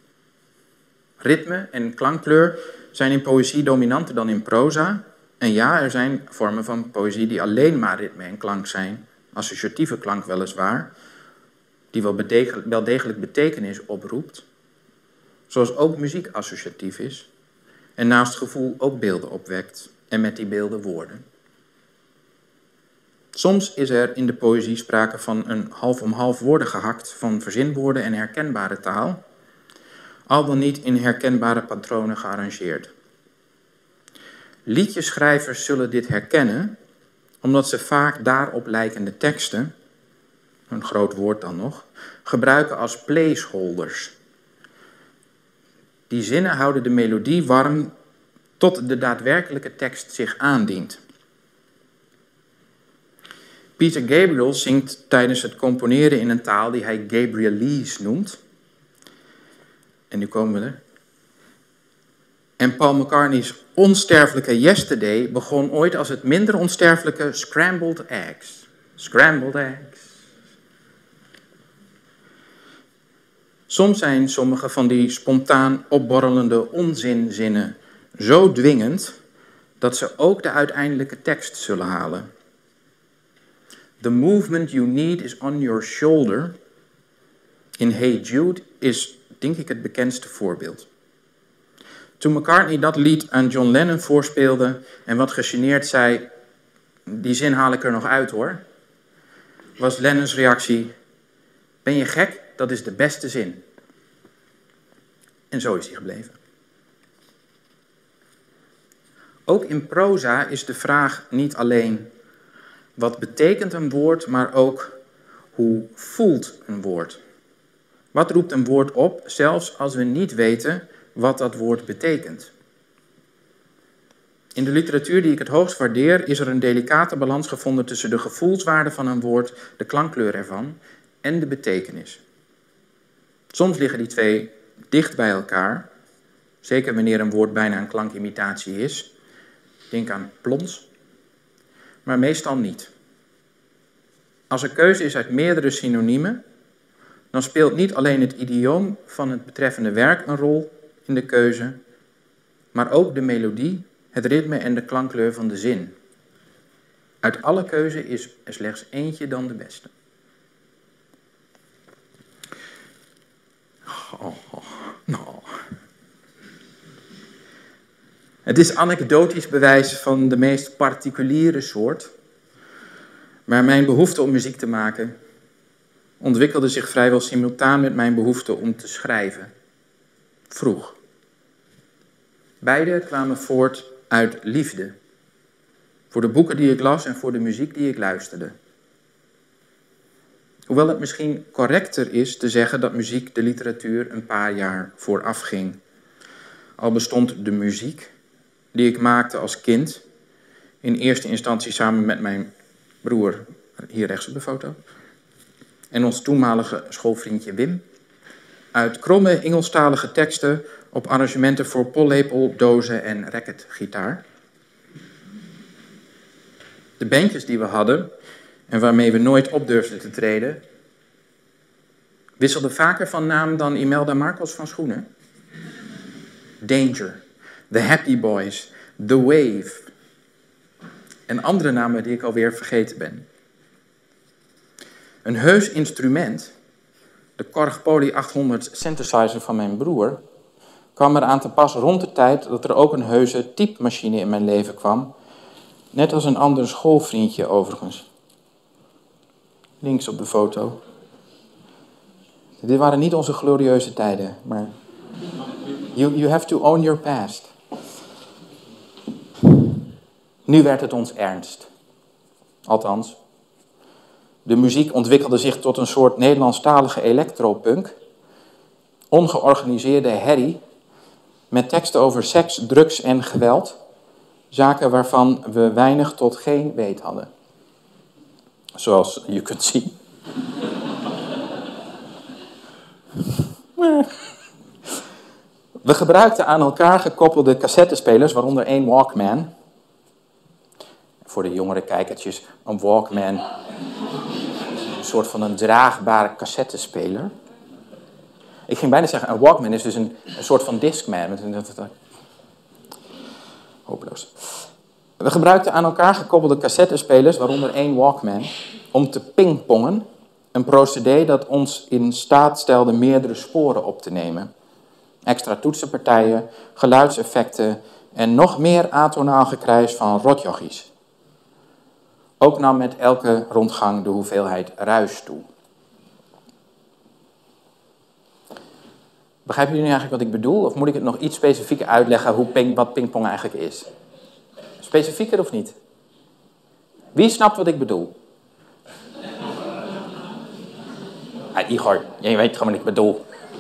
Ritme en klankkleur zijn in poëzie dominanter dan in proza. En ja, er zijn vormen van poëzie die alleen maar ritme en klank zijn, associatieve klank weliswaar, die wel, bedegelijk, wel degelijk betekenis oproept, zoals ook muziek associatief is en naast gevoel ook beelden opwekt en met die beelden woorden. Soms is er in de poëzie sprake van een half om half woorden gehakt van verzinwoorden en herkenbare taal, al dan niet in herkenbare patronen gearrangeerd. Liedjeschrijvers zullen dit herkennen, omdat ze vaak daarop lijkende teksten, een groot woord dan nog, gebruiken als placeholders. Die zinnen houden de melodie warm tot de daadwerkelijke tekst zich aandient. Peter Gabriel zingt tijdens het componeren in een taal die hij Gabrielese noemt. En nu komen we er. En Paul McCartney's onsterfelijke Yesterday begon ooit als het minder onsterfelijke Scrambled Eggs. Scrambled Eggs. Soms zijn sommige van die spontaan opborrelende onzinzinnen zo dwingend dat ze ook de uiteindelijke tekst zullen halen. The movement you need is on your shoulder. In Hey Jude is, denk ik, het bekendste voorbeeld. Toen McCartney dat lied aan John Lennon voorspeelde en wat gegeneerd zei, die zin haal ik er nog uit hoor, was Lennons reactie, ben je gek? Dat is de beste zin. En zo is hij gebleven. Ook in proza is de vraag niet alleen wat betekent een woord, maar ook hoe voelt een woord. Wat roept een woord op, zelfs als we niet weten wat dat woord betekent. In de literatuur die ik het hoogst waardeer, is er een delicate balans gevonden tussen de gevoelswaarde van een woord, de klankkleur ervan en de betekenis. Soms liggen die twee dicht bij elkaar, zeker wanneer een woord bijna een klankimitatie is. Denk aan plons, maar meestal niet. Als er keuze is uit meerdere synoniemen, dan speelt niet alleen het idioom van het betreffende werk een rol in de keuze, maar ook de melodie, het ritme en de klankkleur van de zin. Uit alle keuze is er slechts eentje dan de beste. Oh, oh, nou. Het is anekdotisch bewijs van de meest particuliere soort, maar mijn behoefte om muziek te maken ontwikkelde zich vrijwel simultaan met mijn behoefte om te schrijven. Vroeg. Beide kwamen voort uit liefde. Voor de boeken die ik las en voor de muziek die ik luisterde. Hoewel het misschien correcter is te zeggen dat muziek de literatuur een paar jaar vooraf ging. Al bestond de muziek die ik maakte als kind, in eerste instantie samen met mijn broer, hier rechts op de foto, en ons toenmalige schoolvriendje Wim, uit kromme Engelstalige teksten op arrangementen voor pollepel, dozen en racketgitaar. De bandjes die we hadden en waarmee we nooit op durfden te treden, wisselden vaker van naam dan Imelda Marcos van schoenen. Danger, The Happy Boys, The Wave en andere namen die ik alweer vergeten ben. Een heus instrument, de Korg Poly achthonderd synthesizer van mijn broer, kwam eraan te pas rond de tijd dat er ook een heuse typemachine in mijn leven kwam. Net als een ander schoolvriendje overigens. Links op de foto. Dit waren niet onze glorieuze tijden, maar you, you have to own your past. Nu werd het ons ernst. Althans, de muziek ontwikkelde zich tot een soort Nederlandstalige electropunk. Ongeorganiseerde herrie met teksten over seks, drugs en geweld. Zaken waarvan we weinig tot geen weet hadden. Zoals je kunt zien. We gebruikten aan elkaar gekoppelde cassettespelers, waaronder één Walkman. Voor de jongere kijkertjes, een Walkman. Een soort van een draagbare cassettespeler. Ik ging bijna zeggen, een Walkman is dus een, een soort van Discman. Hopeloos. We gebruikten aan elkaar gekoppelde cassettespelers, waaronder één Walkman, om te pingpongen. Een procedé dat ons in staat stelde meerdere sporen op te nemen. Extra toetsenpartijen, geluidseffecten en nog meer atonaal gekrijs van rotjochies. Ook nam met elke rondgang de hoeveelheid ruis toe. Begrijpen jullie nu eigenlijk wat ik bedoel? Of moet ik het nog iets specifieker uitleggen hoe ping, wat pingpong eigenlijk is? Specifieker of niet? Wie snapt wat ik bedoel? Ah, Igor, jij weet gewoon wat ik bedoel.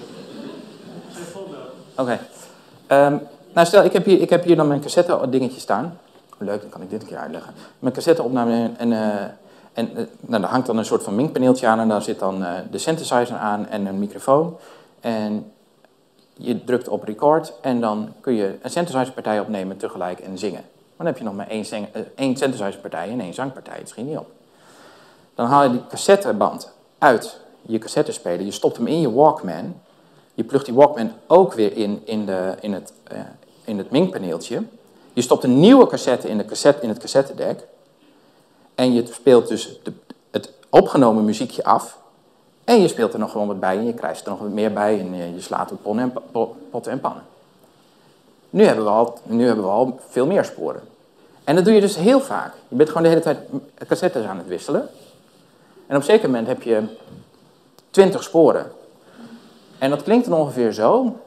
Oké. Okay. Um, nou, stel, ik heb, hier, ik heb hier dan mijn cassette dingetje staan. Leuk, dan kan ik dit een keer uitleggen. Mijn cassette opname en, uh, En uh, nou, daar hangt dan een soort van minkpaneeltje aan en daar zit dan uh, de synthesizer aan en een microfoon. En je drukt op record en dan kun je een synthesizerpartij opnemen tegelijk en zingen. Maar dan heb je nog maar één, zing, uh, één synthesizerpartij en één zangpartij. Dat schiet niet op. Dan haal je die cassetteband uit je cassettespeler. Je stopt hem in je Walkman. Je plugt die Walkman ook weer in, in, de, in, het, uh, in het minkpaneeltje. Je stopt een nieuwe cassette in, de cassette, in het cassettedek. En je speelt dus de, het opgenomen muziekje af. En je speelt er nog gewoon wat bij en je krijgt er nog wat meer bij. En je, je slaat op potten en, potten en pannen. Nu hebben, we al, nu hebben we al veel meer sporen. En dat doe je dus heel vaak. Je bent gewoon de hele tijd cassettes aan het wisselen. En op een zeker moment heb je twintig sporen. En dat klinkt dan ongeveer zo.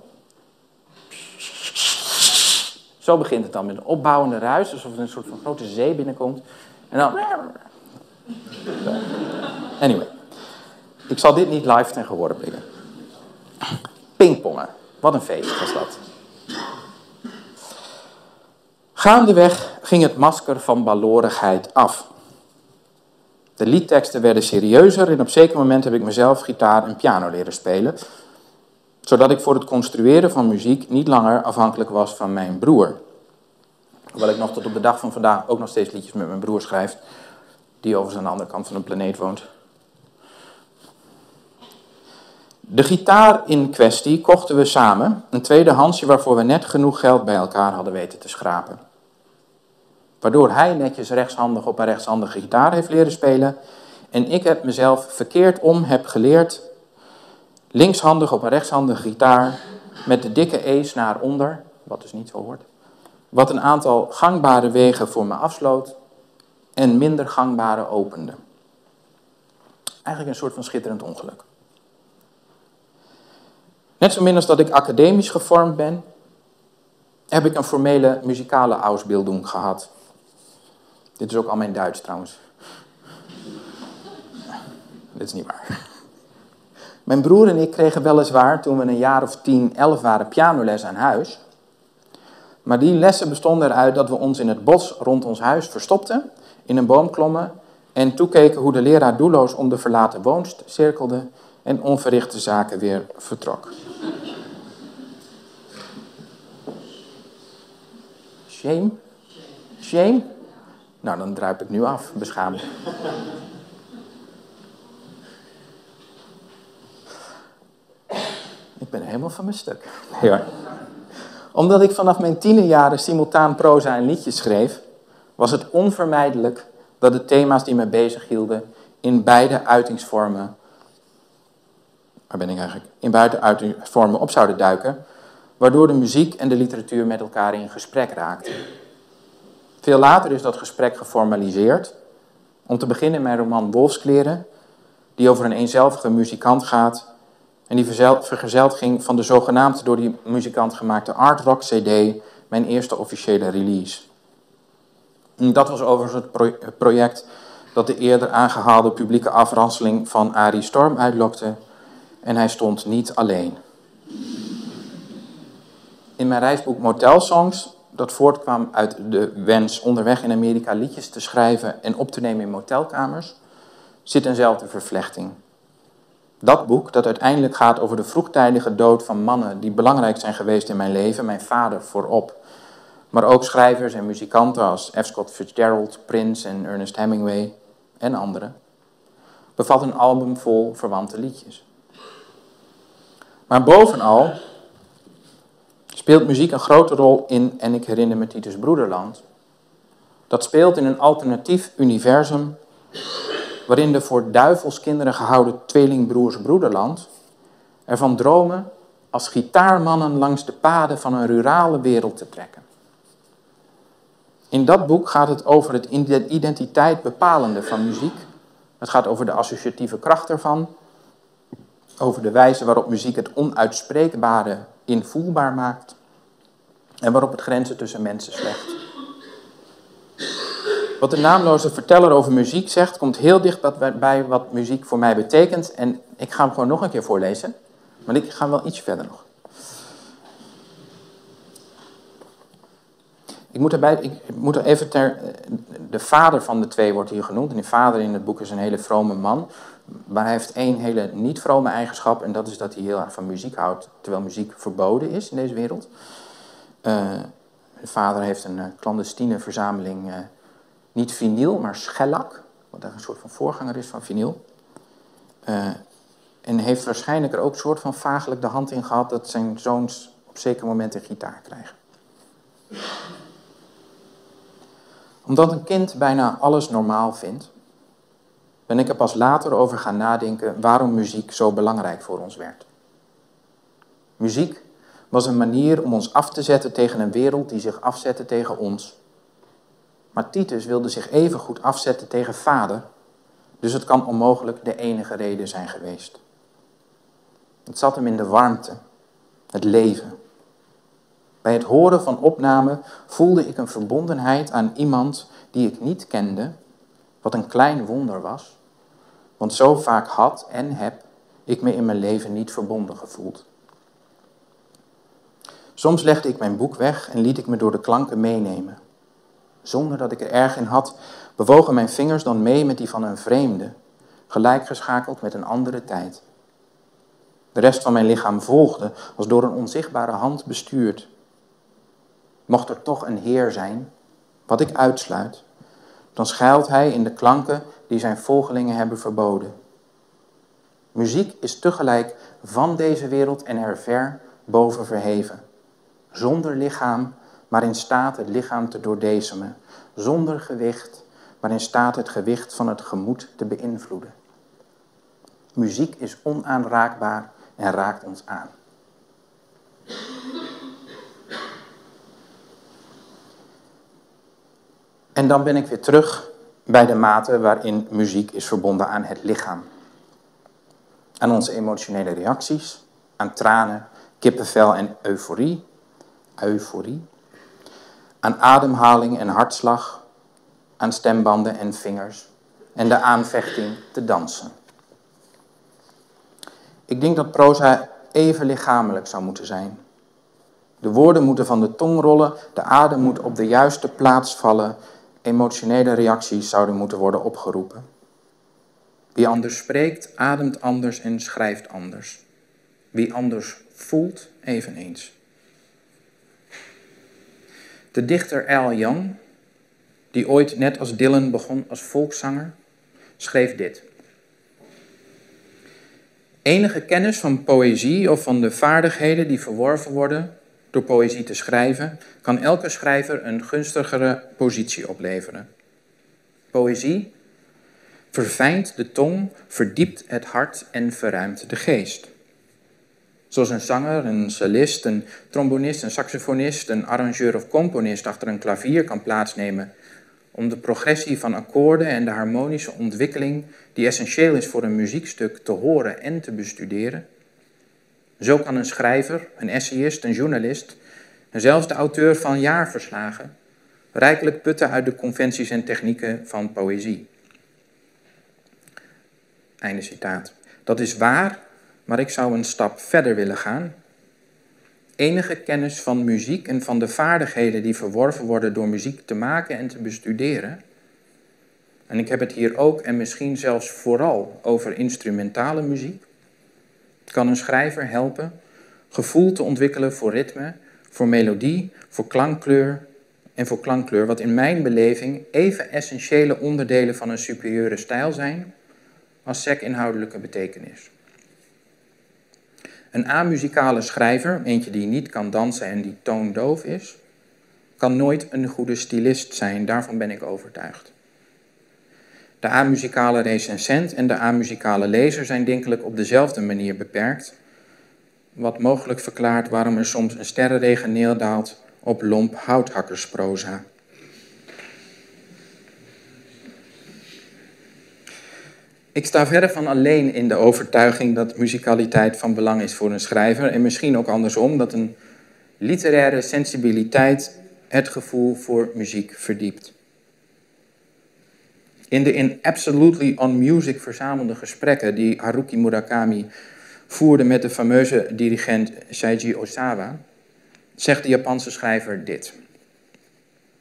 Zo begint het dan met een opbouwende ruis, alsof er een soort van grote zee binnenkomt. En dan... Anyway. Ik zal dit niet live ten gehore brengen. Pingpongen. Wat een feest was dat. Gaandeweg ging het masker van balorigheid af. De liedteksten werden serieuzer en op zeker moment heb ik mezelf gitaar en piano leren spelen, zodat ik voor het construeren van muziek niet langer afhankelijk was van mijn broer. Hoewel ik nog tot op de dag van vandaag ook nog steeds liedjes met mijn broer schrijf, die overigens aan de andere kant van de planeet woont. De gitaar in kwestie kochten we samen, een tweedehandsje waarvoor we net genoeg geld bij elkaar hadden weten te schrapen. Waardoor hij netjes rechtshandig op een rechtshandige gitaar heeft leren spelen en ik heb mezelf verkeerd om heb geleerd linkshandig op een rechtshandige gitaar met de dikke E's naar onder, wat dus niet zo hoort, wat een aantal gangbare wegen voor me afsloot en minder gangbare opende. Eigenlijk een soort van schitterend ongeluk. Net zo min als dat ik academisch gevormd ben, heb ik een formele muzikale Ausbildung gehad. Dit is ook al mijn Duits trouwens. Dit is niet waar. Mijn broer en ik kregen weliswaar, toen we een jaar of tien, elf waren, pianoles aan huis. Maar die lessen bestonden eruit dat we ons in het bos rond ons huis verstopten, in een boom klommen en toekeken hoe de leraar doelloos om de verlaten woonst cirkelde en onverrichte zaken weer vertrok. Shame? Shame? Nou, dan druip ik nu af, beschaamd. Ik ben helemaal van mijn stuk. Ja. Omdat ik vanaf mijn tienerjaren simultaan proza en liedjes schreef, was het onvermijdelijk dat de thema's die me bezighielden in beide uitingsvormen, waar ben ik eigenlijk, in beide uitingsvormen op zouden duiken, waardoor de muziek en de literatuur met elkaar in gesprek raakten. Veel later is dat gesprek geformaliseerd. Om te beginnen in mijn roman Wolfskleren, die over een eenzelvige muzikant gaat en die vergezeld ging van de zogenaamd door die muzikant gemaakte Art Rock C D, mijn eerste officiële release. En dat was overigens het project dat de eerder aangehaalde publieke afranseling van Arie Storm uitlokte en hij stond niet alleen. In mijn reisboek Motel Songs, dat voortkwam uit de wens onderweg in Amerika liedjes te schrijven en op te nemen in motelkamers, zit eenzelfde vervlechting. Dat boek, dat uiteindelijk gaat over de vroegtijdige dood van mannen die belangrijk zijn geweest in mijn leven, mijn vader voorop, maar ook schrijvers en muzikanten als F. Scott Fitzgerald, Prince en Ernest Hemingway en anderen, bevat een album vol verwante liedjes. Maar bovenal speelt muziek een grote rol in, en ik herinner me Titus Broederland, dat speelt in een alternatief universum waarin de voor duivelskinderen gehouden tweelingbroers Broederland ervan dromen als gitaarmannen langs de paden van een rurale wereld te trekken. In dat boek gaat het over het identiteit bepalende van muziek. Het gaat over de associatieve kracht ervan, over de wijze waarop muziek het onuitspreekbare invoelbaar maakt en waarop het grenzen tussen mensen slecht. Wat de naamloze verteller over muziek zegt, komt heel dicht bij wat muziek voor mij betekent. En ik ga hem gewoon nog een keer voorlezen, maar ik ga wel iets verder nog. Ik moet, erbij, ik moet er even ter... De vader van de twee wordt hier genoemd. En die vader in het boek is een hele vrome man. Maar hij heeft één hele niet vrome eigenschap. En dat is dat hij heel erg van muziek houdt. Terwijl muziek verboden is in deze wereld. Uh, de vader heeft een uh, clandestine verzameling. Uh, niet vinyl, maar schellak. Wat een soort van voorganger is van vinyl. Uh, en heeft waarschijnlijk er ook een soort van vagelijk de hand in gehad. Dat zijn zoons op zeker moment een gitaar krijgen. Omdat een kind bijna alles normaal vindt, ben ik er pas later over gaan nadenken waarom muziek zo belangrijk voor ons werd. Muziek was een manier om ons af te zetten tegen een wereld die zich afzette tegen ons. Maar Titus wilde zich even goed afzetten tegen vader, dus het kan onmogelijk de enige reden zijn geweest. Het zat hem in de warmte, het leven. Bij het horen van opname voelde ik een verbondenheid aan iemand die ik niet kende, wat een klein wonder was, want zo vaak had en heb ik me in mijn leven niet verbonden gevoeld. Soms legde ik mijn boek weg en liet ik me door de klanken meenemen. Zonder dat ik er erg in had, bewogen mijn vingers dan mee met die van een vreemde, gelijkgeschakeld met een andere tijd. De rest van mijn lichaam volgde, als door een onzichtbare hand bestuurd. Mocht er toch een Heer zijn, wat ik uitsluit, dan schuilt hij in de klanken die zijn volgelingen hebben verboden. Muziek is tegelijk van deze wereld en er ver boven verheven. Zonder lichaam, maar in staat het lichaam te doordesemen. Zonder gewicht, maar in staat het gewicht van het gemoed te beïnvloeden. Muziek is onaanraakbaar en raakt ons aan. En dan ben ik weer terug bij de mate waarin muziek is verbonden aan het lichaam. Aan onze emotionele reacties, aan tranen, kippenvel en euforie. Euforie. Aan ademhaling en hartslag, aan stembanden en vingers en de aanvechting te dansen. Ik denk dat proza even lichamelijk zou moeten zijn. De woorden moeten van de tong rollen, de adem moet op de juiste plaats vallen, emotionele reacties zouden moeten worden opgeroepen. Wie anders spreekt, ademt anders en schrijft anders. Wie anders voelt, eveneens. De dichter Al Young, die ooit net als Dylan begon als volkszanger, schreef dit. Enige kennis van poëzie of van de vaardigheden die verworven worden door poëzie te schrijven, kan elke schrijver een gunstigere positie opleveren. Poëzie verfijnt de tong, verdiept het hart en verruimt de geest. Zoals een zanger, een cellist, een trombonist, een saxofonist, een arrangeur of componist achter een klavier kan plaatsnemen om de progressie van akkoorden en de harmonische ontwikkeling die essentieel is voor een muziekstuk te horen en te bestuderen. Zo kan een schrijver, een essayist, een journalist en zelfs de auteur van jaarverslagen rijkelijk putten uit de conventies en technieken van poëzie. Einde citaat. Dat is waar, maar ik zou een stap verder willen gaan. Enige kennis van muziek en van de vaardigheden die verworven worden door muziek te maken en te bestuderen. En ik heb het hier ook en misschien zelfs vooral over instrumentale muziek. Kan een schrijver helpen gevoel te ontwikkelen voor ritme, voor melodie, voor klankkleur en voor klankkleur, wat in mijn beleving even essentiële onderdelen van een superieure stijl zijn als sec-inhoudelijke betekenis. Een amuzikale schrijver, eentje die niet kan dansen en die toondoof is, kan nooit een goede stylist zijn, daarvan ben ik overtuigd. De amuzikale recensent en de amuzikale lezer zijn denkelijk op dezelfde manier beperkt, wat mogelijk verklaart waarom er soms een sterrenregen neerdaalt op lomp houthakkersproza. Ik sta verder van alleen in de overtuiging dat muzikaliteit van belang is voor een schrijver en misschien ook andersom, dat een literaire sensibiliteit het gevoel voor muziek verdiept. In de in Absolutely on Music verzamelde gesprekken die Haruki Murakami voerde met de fameuze dirigent Seiji Ozawa, zegt de Japanse schrijver dit.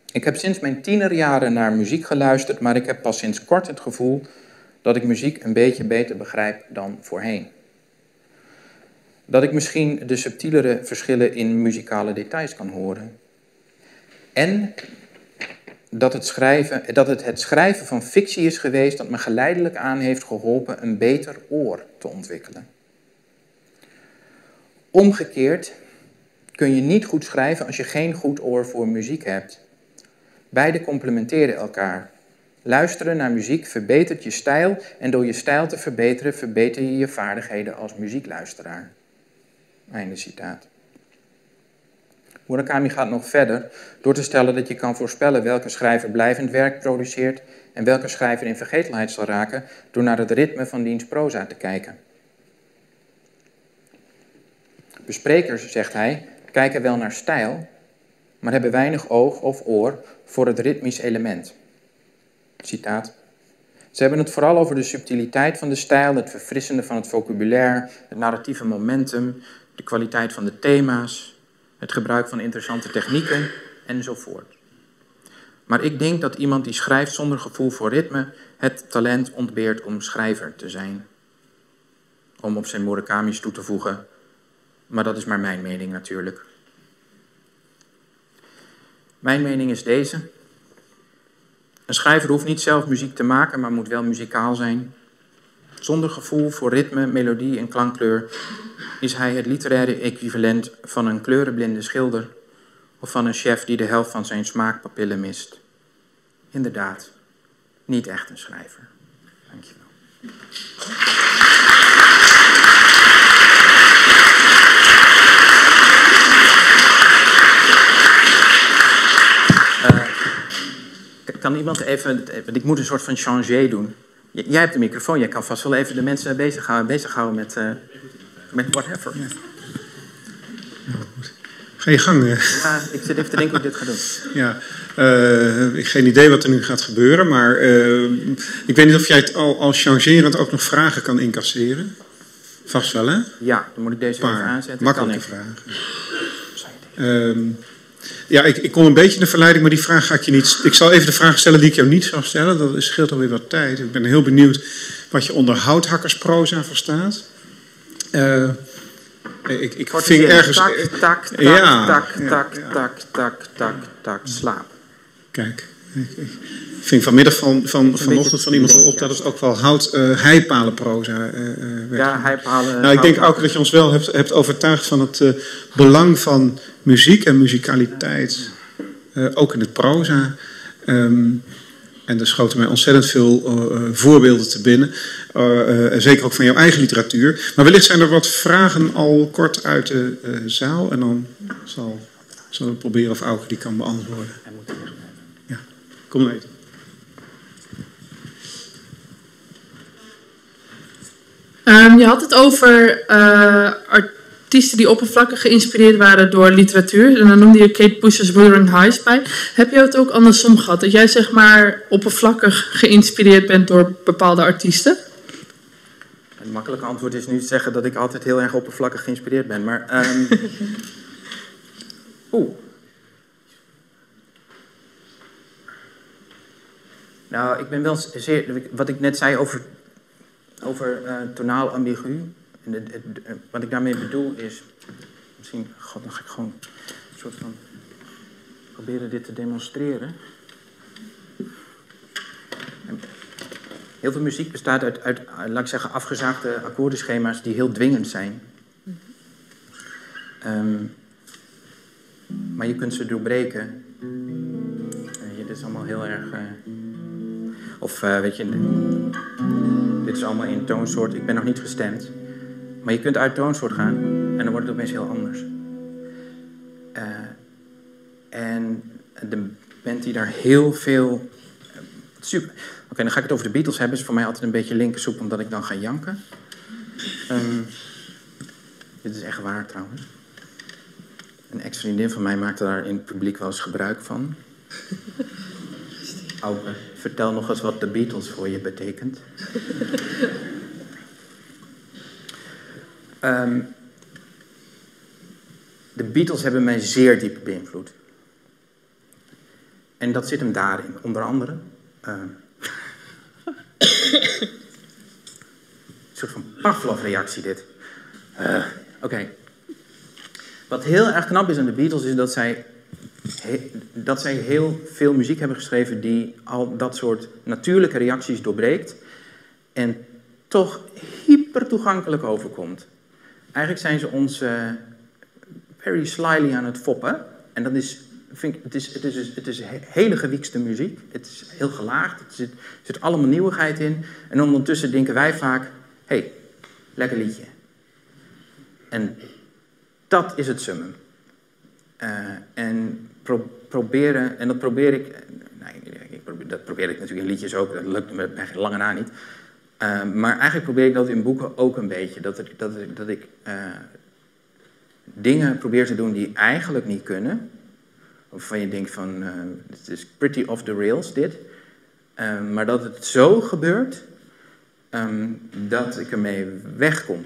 Ik heb sinds mijn tienerjaren naar muziek geluisterd, maar ik heb pas sinds kort het gevoel dat ik muziek een beetje beter begrijp dan voorheen. Dat ik misschien de subtielere verschillen in muzikale details kan horen. En dat het, schrijven, dat het het schrijven van fictie is geweest dat me geleidelijk aan heeft geholpen een beter oor te ontwikkelen. Omgekeerd kun je niet goed schrijven als je geen goed oor voor muziek hebt. Beide complementeren elkaar. Luisteren naar muziek verbetert je stijl en door je stijl te verbeteren verbeter je je vaardigheden als muziekluisteraar. Einde citaat. Murakami gaat nog verder door te stellen dat je kan voorspellen welke schrijver blijvend werk produceert en welke schrijver in vergetelheid zal raken door naar het ritme van diens proza te kijken. Besprekers, zegt hij, kijken wel naar stijl, maar hebben weinig oog of oor voor het ritmisch element. Citaat. Ze hebben het vooral over de subtiliteit van de stijl, het verfrissende van het vocabulaire, het narratieve momentum, de kwaliteit van de thema's, het gebruik van interessante technieken enzovoort. Maar ik denk dat iemand die schrijft zonder gevoel voor ritme het talent ontbeert om schrijver te zijn. Om op zijn Murakami's toe te voegen, maar dat is maar mijn mening natuurlijk. Mijn mening is deze. Een schrijver hoeft niet zelf muziek te maken, maar moet wel muzikaal zijn. Zonder gevoel voor ritme, melodie en klankkleur is hij het literaire equivalent van een kleurenblinde schilder of van een chef die de helft van zijn smaakpapillen mist. Inderdaad, niet echt een schrijver. Dankjewel. Uh, kan iemand even, ik moet een soort van changer doen. J jij hebt de microfoon, jij kan vast wel even de mensen bezighouden, bezighouden met, uh, met whatever. Ja. Nou, goed. Ga je gang. Ja, ik zit even te denken hoe ik dit ga doen. Ja, uh, ik heb geen idee wat er nu gaat gebeuren, maar uh, ik weet niet of jij het al, al changerend ook nog vragen kan incasseren. Vast wel, hè? Ja, dan moet ik deze even aanzetten. Makkelijke vragen. Um, ja, ik, ik kom een beetje in de verleiding, maar die vraag ga ik je niet... Ik zal even de vraag stellen die ik jou niet zou stellen. Dat scheelt alweer wat tijd. Ik ben heel benieuwd wat je onder houthakkersproza verstaat. Uh, ik ik Korte ving zin. ergens... Tak, tak, tak, ja, tak, ja, tak, ja. tak, tak, tak, tak, slaap. Kijk, ik, ik ving vanmiddag van, van, vanochtend van iemand op dat het ook wel hout, uh, heipalenproza uh, werd. Ja, heipalen. Nou, ik denk ook dat je ons wel hebt, hebt overtuigd van het uh, belang van muziek en muzikaliteit. Uh, ook in het proza. Um, en er schoten mij ontzettend veel uh, voorbeelden te binnen. Uh, uh, zeker ook van jouw eigen literatuur. Maar wellicht zijn er wat vragen al kort uit de uh, zaal. En dan zal, zal ik proberen of Auke die kan beantwoorden. Ja, kom maar even. Um, je had het over uh, artiesten die oppervlakkig geïnspireerd waren door literatuur. En dan noemde je Kate Bush's Wuthering Heights bij. Heb je het ook andersom gehad? Dat jij zeg maar oppervlakkig geïnspireerd bent door bepaalde artiesten? Het makkelijke antwoord is nu te zeggen dat ik altijd heel erg oppervlakkig geïnspireerd ben. Maar... Um... Oeh. Nou, ik ben wel zeer... Wat ik net zei over... Over uh, tonaal ambigu. En het, het, het, wat ik daarmee bedoel is... Misschien... God, dan ga ik gewoon een soort van... proberen dit te demonstreren. En heel veel muziek bestaat uit, uit, laat ik zeggen, afgezaagde akkoordenschema's die heel dwingend zijn. Um, maar je kunt ze doorbreken. Uh, dit is allemaal heel erg... Uh, of uh, weet je... Dit is allemaal in toonsoort. Ik ben nog niet gestemd. Maar je kunt uit toonsoort gaan en dan wordt het opeens heel anders. Uh, en de band die daar heel veel... Uh, super. Oké, okay, dan ga ik het over de Beatles hebben. Is voor mij altijd een beetje linkersoep, omdat ik dan ga janken. Um, dit is echt waar trouwens. Een ex-vriendin van mij maakte daar in het publiek wel eens gebruik van. Auke, vertel nog eens wat de Beatles voor je betekent. um, de Beatles hebben mij zeer diep beïnvloed. En dat zit hem daarin, onder andere. Uh, een soort van Pavlov-reactie dit. Uh, Oké. Okay. Wat heel erg knap is aan de Beatles is dat zij, he, dat zij heel veel muziek hebben geschreven die al dat soort natuurlijke reacties doorbreekt en toch hyper toegankelijk overkomt. Eigenlijk zijn ze ons uh, very slyly aan het foppen. En dat is, vind ik, het is, het is, het is hele gewiekste muziek. Het is heel gelaagd. Er zit, er zit allemaal nieuwigheid in. En ondertussen denken wij vaak, hé, hey, lekker liedje. En dat is het summum. Uh, en pro proberen, en dat probeer ik, nee, ik probeer, dat probeer ik natuurlijk in liedjes ook, dat lukt me bij lange na niet. Uh, maar eigenlijk probeer ik dat in boeken ook een beetje. Dat, er, dat, er, dat ik uh, dingen probeer te doen die eigenlijk niet kunnen. Of van je denkt van, uh, het is pretty off the rails dit. Uh, maar dat het zo gebeurt, um, dat ik ermee wegkom.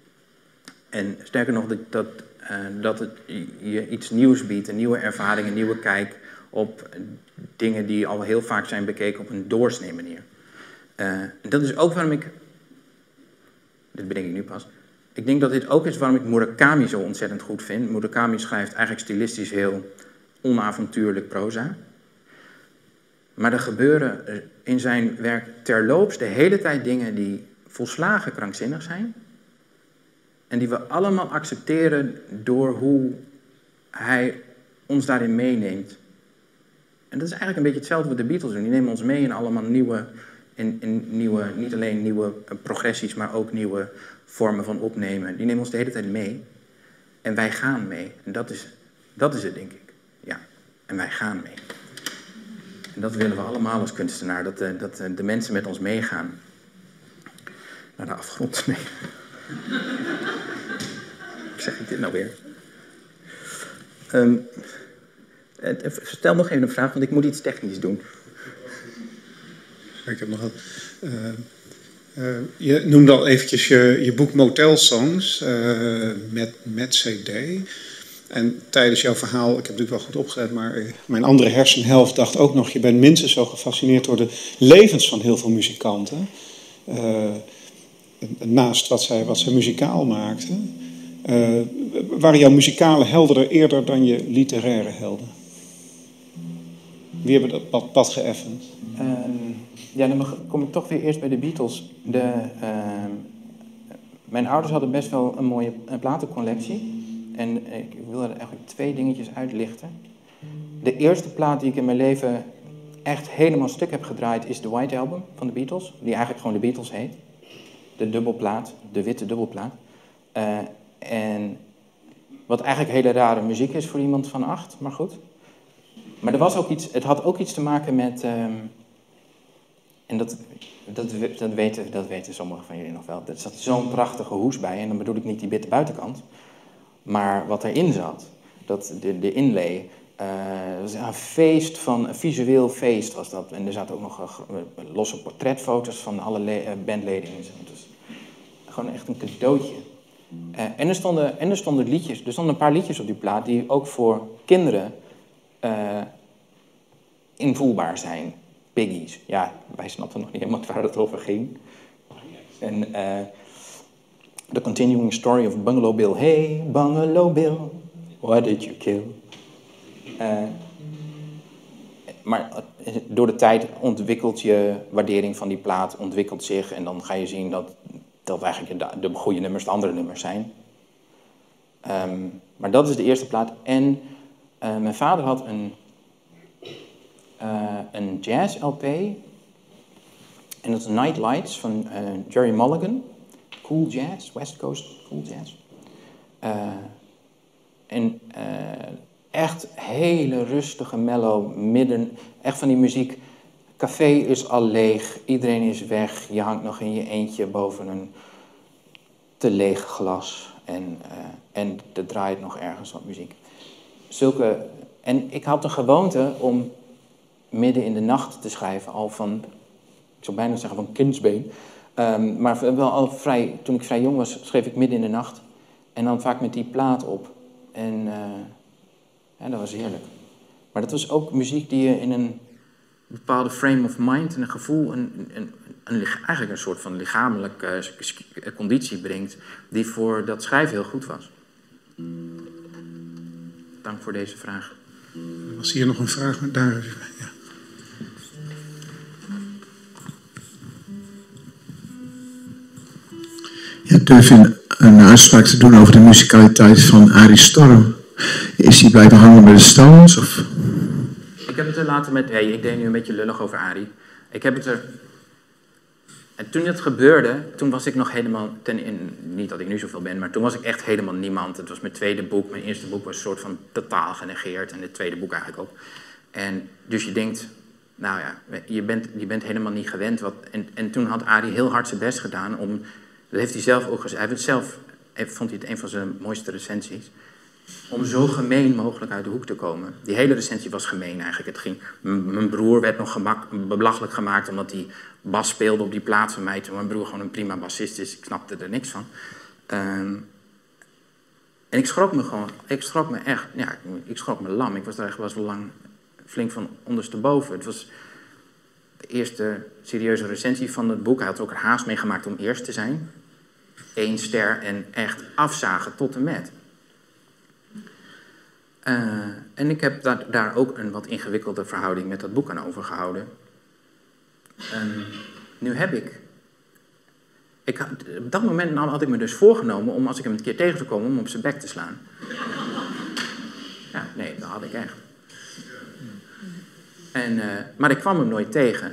En sterker nog, dat, dat, uh, dat het je iets nieuws biedt. Een nieuwe ervaring, een nieuwe kijk op dingen die al heel vaak zijn bekeken op een doorsnee manier. Uh, dat is ook waarom ik, dit bedenk ik nu pas, ik denk dat dit ook is waarom ik Murakami zo ontzettend goed vind. Murakami schrijft eigenlijk stilistisch heel onavontuurlijk proza. Maar er gebeuren in zijn werk terloops de hele tijd dingen die volslagen krankzinnig zijn. En die we allemaal accepteren door hoe hij ons daarin meeneemt. En dat is eigenlijk een beetje hetzelfde wat de Beatles doen. Die nemen ons mee in allemaal nieuwe, in, in nieuwe, niet alleen nieuwe progressies, maar ook nieuwe vormen van opnemen. Die nemen ons de hele tijd mee. En wij gaan mee. En dat is, dat is het, denk ik. Ja, en wij gaan mee. En dat willen we allemaal als kunstenaar. Dat, uh, dat uh, de mensen met ons meegaan. Naar de afgrond mee. Hoe zeg ik dit nou weer? Um, stel nog even een vraag, want ik moet iets technisch doen. Ik heb nog een... Uh, uh, je noemde al eventjes je, je boek Motel Songs uh, met, met C D. En tijdens jouw verhaal, ik heb natuurlijk wel goed opgelet, maar mijn andere hersenhelft dacht ook nog, je bent minstens zo gefascineerd door de levens van heel veel muzikanten. Uh, naast wat zij, wat zij muzikaal maakten. Uh, waren jouw muzikale helden er eerder dan je literaire helden? Wie hebben dat pad, pad geëffend? Uh, ja, dan kom ik toch weer eerst bij de Beatles. De, uh, mijn ouders hadden best wel een mooie een platencollectie. En ik wil er eigenlijk twee dingetjes uitlichten. De eerste plaat die ik in mijn leven echt helemaal stuk heb gedraaid is de White Album van de Beatles. Die eigenlijk gewoon de Beatles heet. De dubbelplaat, de witte dubbelplaat. Uh, en wat eigenlijk hele rare muziek is voor iemand van acht, maar goed. Maar er was ook iets, het had ook iets te maken met... Um, en dat, dat, dat, weten, dat weten sommigen van jullie nog wel. Er zat zo'n prachtige hoes bij. En dan bedoel ik niet die witte buitenkant. Maar wat erin zat. Dat, de, de inlay. Uh, was een feest van, een visueel feest was dat. En er zaten ook nog uh, losse portretfoto's van alle le- uh, bandleden in. Dus gewoon echt een cadeautje. Uh, en, er stonden, en er stonden liedjes. Er stonden een paar liedjes op die plaat die ook voor kinderen uh, invoelbaar zijn. Piggies. Ja, wij snapten nog niet helemaal waar het over ging. En uh, The Continuing Story of Bungalow Bill. Hey, Bungalow Bill, what did you kill? Uh, maar door de tijd ontwikkelt je waardering van die plaat, ontwikkelt zich. En dan ga je zien dat, dat eigenlijk de, de goede nummers de andere nummers zijn. Um, maar dat is de eerste plaat. En uh, mijn vader had een, uh, een jazz-L P. En dat is Night Lights van uh, Jerry Mulligan. Cool jazz, West Coast cool jazz. Uh, en uh, echt hele rustige mellow, midden, echt van die muziek. Café is al leeg, iedereen is weg. Je hangt nog in je eentje boven een te leeg glas. En, uh, en er draait nog ergens wat muziek. Zulke, en ik had de gewoonte om midden in de nacht te schrijven, al van, ik zou bijna zeggen van kindsbeen. Um, maar wel al vrij, toen ik vrij jong was, schreef ik midden in de nacht. En dan vaak met die plaat op. En uh, ja, dat was heerlijk. Maar dat was ook muziek die je in een bepaalde frame of mind, een gevoel, een, een, een, eigenlijk een soort van lichamelijke uh, conditie brengt, die voor dat schrijven heel goed was. Dank voor deze vraag. Was hier nog een vraag? Daar, ja. Ja, durf je een uitspraak te doen over de muzikaliteit van Arie Storm? Is hij blijven hangen bij de Stones? Of? Ik heb het er later met... Hey, ik deed nu een beetje lullig over Arie. Ik heb het er... En toen het gebeurde, toen was ik nog helemaal... Ten in, niet dat ik nu zoveel ben, maar toen was ik echt helemaal niemand. Het was mijn tweede boek. Mijn eerste boek was een soort van totaal genegeerd. En het tweede boek eigenlijk ook. En dus je denkt... Nou ja, je bent, je bent helemaal niet gewend. Wat, en, en toen had Arie heel hard zijn best gedaan om... Dat heeft hij zelf ook gezegd. Hij heeft het zelf, vond hij het een van zijn mooiste recensies. Om zo gemeen mogelijk uit de hoek te komen. Die hele recensie was gemeen eigenlijk. Het ging, m- mijn broer werd nog gemak, belachelijk gemaakt omdat hij bas speelde op die plaat van mij. Terwijl mijn broer gewoon een prima bassist is. Ik snapte er niks van. Um, en ik schrok me gewoon. Ik schrok me echt. Ja, ik schrok me lam. Ik was daar echt was wel lang flink van ondersteboven. Het was de eerste serieuze recensie van het boek. Hij had ook er haast mee gemaakt om eerst te zijn. Eén ster en echt afzagen tot en met. Uh, en ik heb daar, daar ook een wat ingewikkelde verhouding met dat boek aan overgehouden. Um, nu heb ik... ik had, op dat moment had ik me dus voorgenomen om, als ik hem een keer tegen zou komen, om op zijn bek te slaan. Ja, nee, dat had ik echt. En, uh, maar ik kwam hem nooit tegen.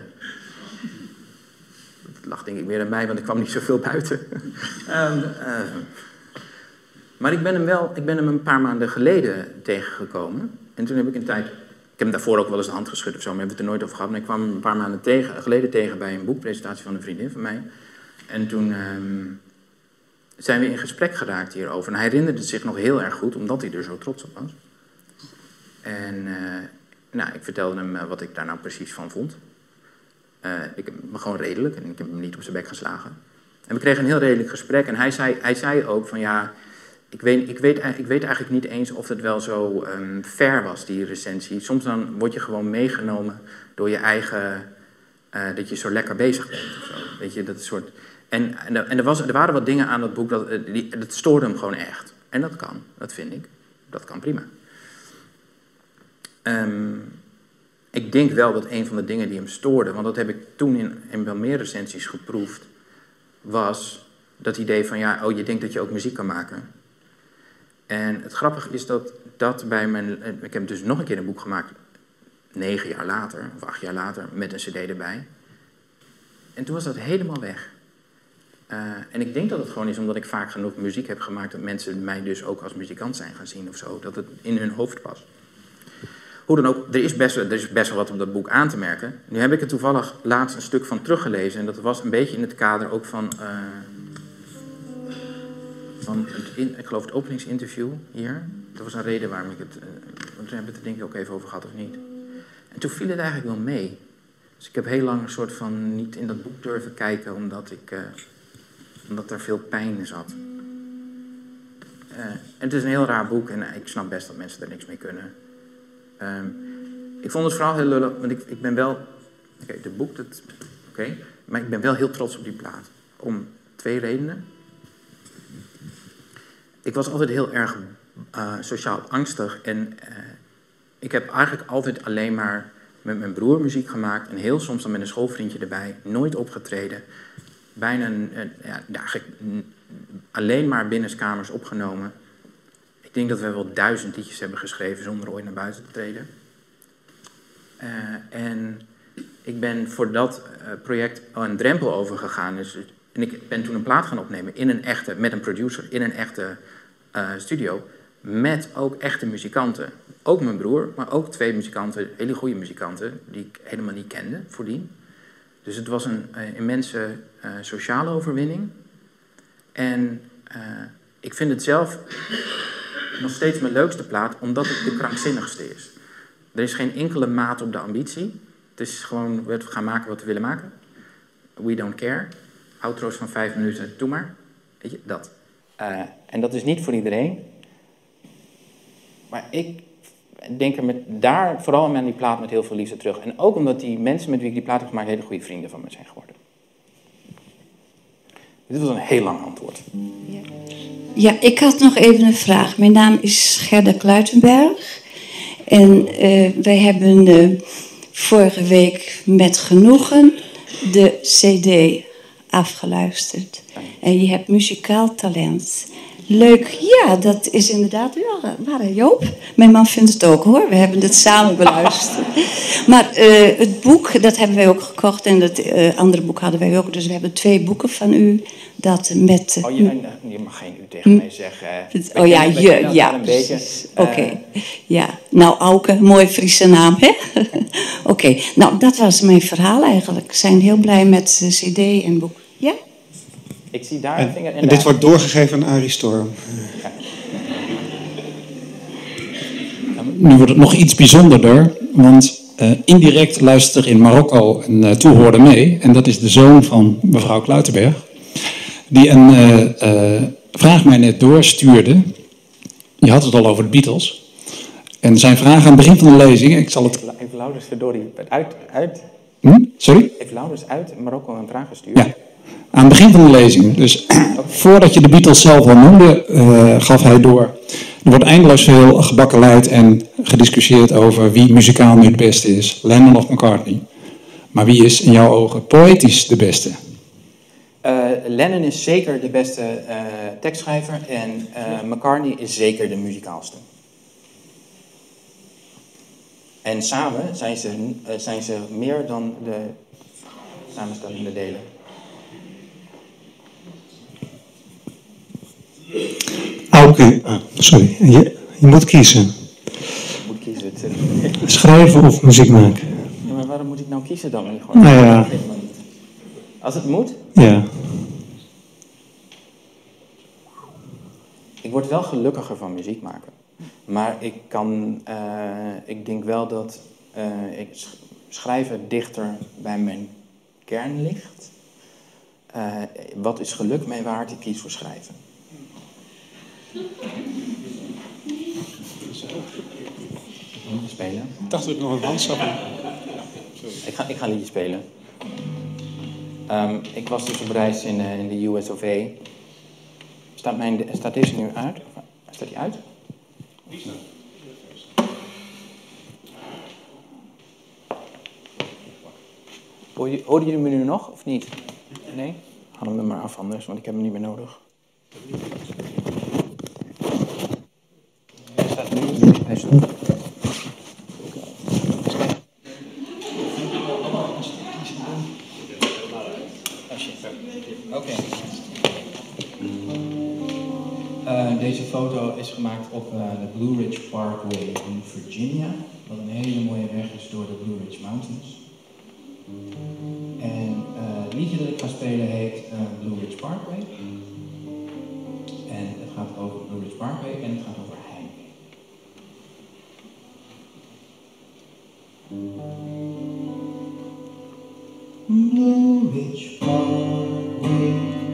Dat lag denk ik meer aan mij, want ik kwam niet zoveel buiten. um, uh, maar ik ben hem wel, ik ben hem een paar maanden geleden tegengekomen. En toen heb ik een tijd... Ik heb hem daarvoor ook wel eens de hand geschud of zo, maar we hebben het er nooit over gehad. Maar ik kwam hem een paar maanden tegen, geleden tegen bij een boekpresentatie van een vriendin van mij. En toen um, zijn we in gesprek geraakt hierover. En hij herinnerde zich nog heel erg goed, omdat hij er zo trots op was. En... Uh, Nou, ik vertelde hem uh, wat ik daar nou precies van vond. Uh, ik heb hem gewoon redelijk en ik heb hem niet op zijn bek geslagen. En we kregen een heel redelijk gesprek en hij zei, hij zei ook van ja, ik weet, ik, weet, ik weet eigenlijk niet eens of het wel zo um, fair was, die recensie. Soms dan word je gewoon meegenomen door je eigen, uh, dat je zo lekker bezig bent of zo. Weet je, dat soort... En, en, en er, was, er waren wat dingen aan dat boek, dat, die, dat stoorde hem gewoon echt. En dat kan, dat vind ik. Dat kan prima. Um, ik denk wel dat een van de dingen die hem stoorde, want dat heb ik toen in, in wel meer recensies geproefd, was dat idee van ja, oh je denkt dat je ook muziek kan maken. En het grappige is dat dat bij mijn, ik heb dus nog een keer een boek gemaakt, negen jaar later, of acht jaar later, met een cd erbij. En toen was dat helemaal weg. Uh, en ik denk dat het gewoon is omdat ik vaak genoeg muziek heb gemaakt, dat mensen mij dus ook als muzikant zijn gaan zien of zo, dat het in hun hoofd past. Hoe dan ook, er is, best, er is best wel wat op dat boek aan te merken. Nu heb ik er toevallig laatst een stuk van teruggelezen. En dat was een beetje in het kader ook van... Uh, van het in, ik geloof het openingsinterview hier. Dat was een reden waarom ik het... Uh, want toen hebben we het er denk ik ook even over gehad of niet. En toen viel het eigenlijk wel mee. Dus ik heb heel lang een soort van niet in dat boek durven kijken. Omdat, ik, uh, omdat er veel pijn in zat. Uh, en het is een heel raar boek. En uh, ik snap best dat mensen er niks mee kunnen. Um, ik vond het vooral heel lullig, want ik, ik ben wel... Oké, okay, de boek, dat... Oké, okay, maar ik ben wel heel trots op die plaat. Om twee redenen. Ik was altijd heel erg uh, sociaal angstig. En uh, ik heb eigenlijk altijd alleen maar met mijn broer muziek gemaakt. En heel soms dan met een schoolvriendje erbij. Nooit opgetreden. Bijna, een, een, ja, eigenlijk alleen maar binnenskamers opgenomen. Ik denk dat we wel duizend liedjes hebben geschreven zonder ooit naar buiten te treden. Uh, en ik ben voor dat uh, project een drempel overgegaan. Dus, en ik ben toen een plaat gaan opnemen in een echte, met een producer in een echte uh, studio. Met ook echte muzikanten. Ook mijn broer, maar ook twee muzikanten, hele goede muzikanten, die ik helemaal niet kende voordien. Dus het was een uh, immense uh, sociale overwinning. En uh, ik vind het zelf nog steeds mijn leukste plaat, omdat het de krankzinnigste is. Er is geen enkele maat op de ambitie. Het is gewoon, we gaan maken wat we willen maken. We don't care. Outro's van vijf minuten, doe maar. Weet je, dat. Uh, en dat is niet voor iedereen. Maar ik denk er met, daar vooral aan die plaat met heel veel liefde terug. En ook omdat die mensen met wie ik die plaat heb gemaakt hele goede vrienden van me zijn geworden. Dit was een heel lang antwoord. Ja. Ja, ik had nog even een vraag. Mijn naam is Gerda Kluitenberg. En uh, wij hebben uh, vorige week met genoegen de cd afgeluisterd. En je hebt muzikaal talent. Leuk, ja, dat is inderdaad ja, waar, Joop. Mijn man vindt het ook, hoor. We hebben het samen beluisterd. Maar uh, het boek, dat hebben wij ook gekocht. En het uh, andere boek hadden wij ook. Dus we hebben twee boeken van u. Dat met... Uh, oh, je, je mag geen u tegen mij zeggen. Uh, oh ja, je, ja, precies. Oké, okay. uh, ja. Nou, Auke, mooi Friese naam, hè? Oké, okay. Nou, dat was mijn verhaal eigenlijk. We zijn heel blij met uh, cd en boek. Ja? Ik zie daar en, een vinger in. En dit wordt doorgegeven aan Arie Storm. Ja. Nu wordt het nog iets bijzonderder, want uh, indirect luistert er in Marokko een uh, toehoorder mee. En dat is de zoon van mevrouw Kluitenberg. Die een uh, uh, vraag mij net doorstuurde. Je had het al over de Beatles. En zijn vraag aan het begin van de lezing, ik zal het... Even Laurens, verdorie, uit, uit. Hm? Sorry? Heeft Laurens uit Marokko een vraag gestuurd? Ja, aan het begin van de lezing. Dus okay. Voordat je de Beatles zelf al noemde, uh, gaf hij door. Er wordt eindeloos veel gebakkeleid en gediscussieerd over wie muzikaal nu het beste is. Lennon of McCartney. Maar wie is in jouw ogen poëtisch de beste? Uh, Lennon is zeker de beste uh, tekstschrijver en uh, McCartney is zeker de muzikaalste. En samen zijn ze, uh, zijn ze meer dan de samenstellende delen. Auke, ah, sorry, je, je moet kiezen. Je moet kiezen. Het schrijven of muziek maken? Ja, maar waarom moet ik nou kiezen dan? Niet gewoon? Nou ja. Als het moet? Ja. Ik word wel gelukkiger van muziek maken. Maar ik kan, uh, ik denk wel dat uh, ik schrijven dichter bij mijn kern ligt. Uh, wat is geluk mij waard? Ik kies voor schrijven. Spelen. Ik dacht dat ik nog een handstap had. Ik ga, ik ga een liedje spelen. Um, ik was dus op reis in, uh, in de U S of A. Staat, mijn, staat deze nu uit? Staat die uit? Hoorden jullie me nu nog of niet? Nee? Haal hem er maar af anders, want ik heb hem niet meer nodig. Hij staat nu. Hij staat. Oké. Okay. Uh, deze foto is gemaakt op uh, de Blue Ridge Parkway in Virginia. Wat een hele mooie weg is door de Blue Ridge Mountains. En uh, het liedje dat ik ga spelen heet uh, Blue Ridge Parkway. En het gaat over Blue Ridge Parkway en het gaat over Heimwee. Blue Ridge Parkway,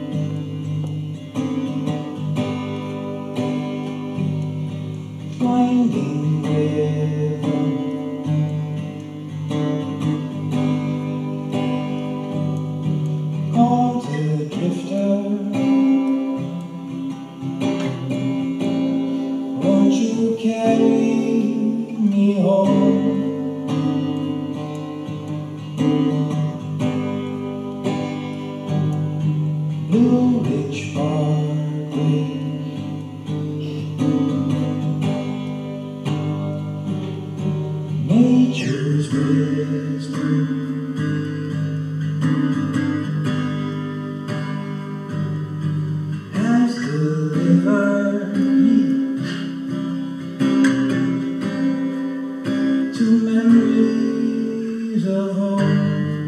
winding river, haunted drifter, won't you carry me home? Blue Ridge Parkway, nature's wisdom has delivered me to memories of home.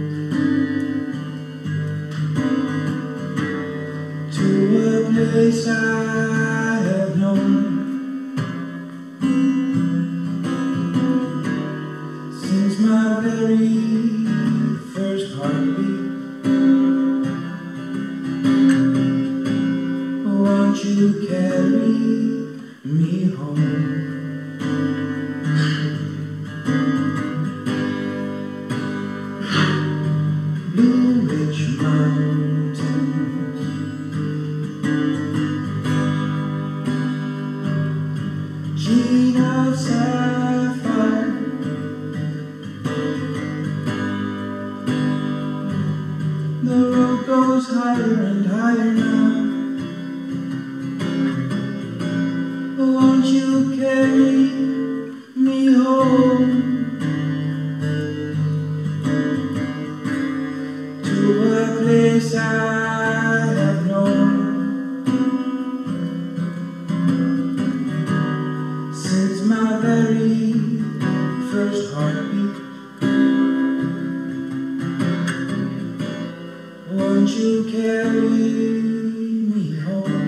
Place I have known since my very first heartbeat. Won't you carry me home? gene of sapphire. The road goes higher and higher now. Won't you carry me home to a place I have known since my very first heartbeat? Won't you carry me home?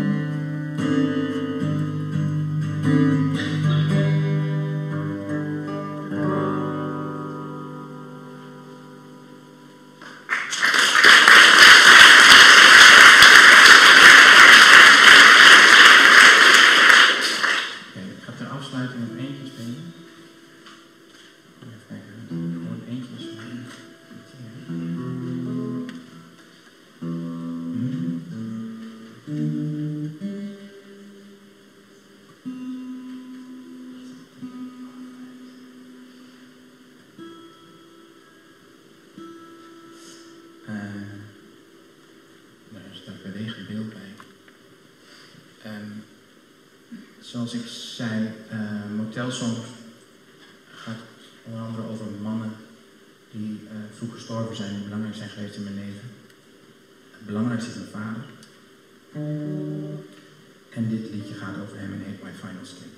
Zoals ik zei, uh, Motel Songs gaat onder andere over mannen die uh, vroeg gestorven zijn en belangrijk zijn geweest in mijn leven. Het belangrijkste is mijn vader. En dit liedje gaat over hem en heet My Final Skin.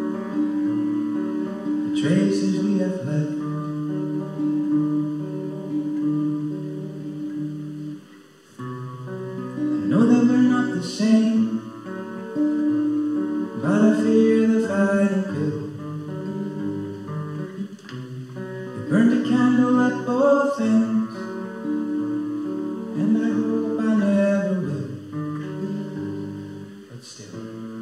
Traces we have left a candle at both ends, and I hope I never will, but still.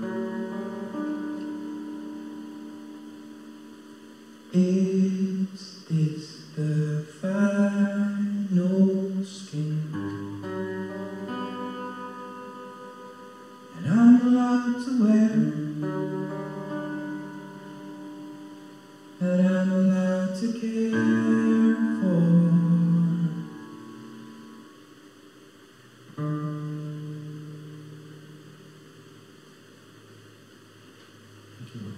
Is this the final skin? And I'm allowed to wear, that I'm allowed to care for. Thank you.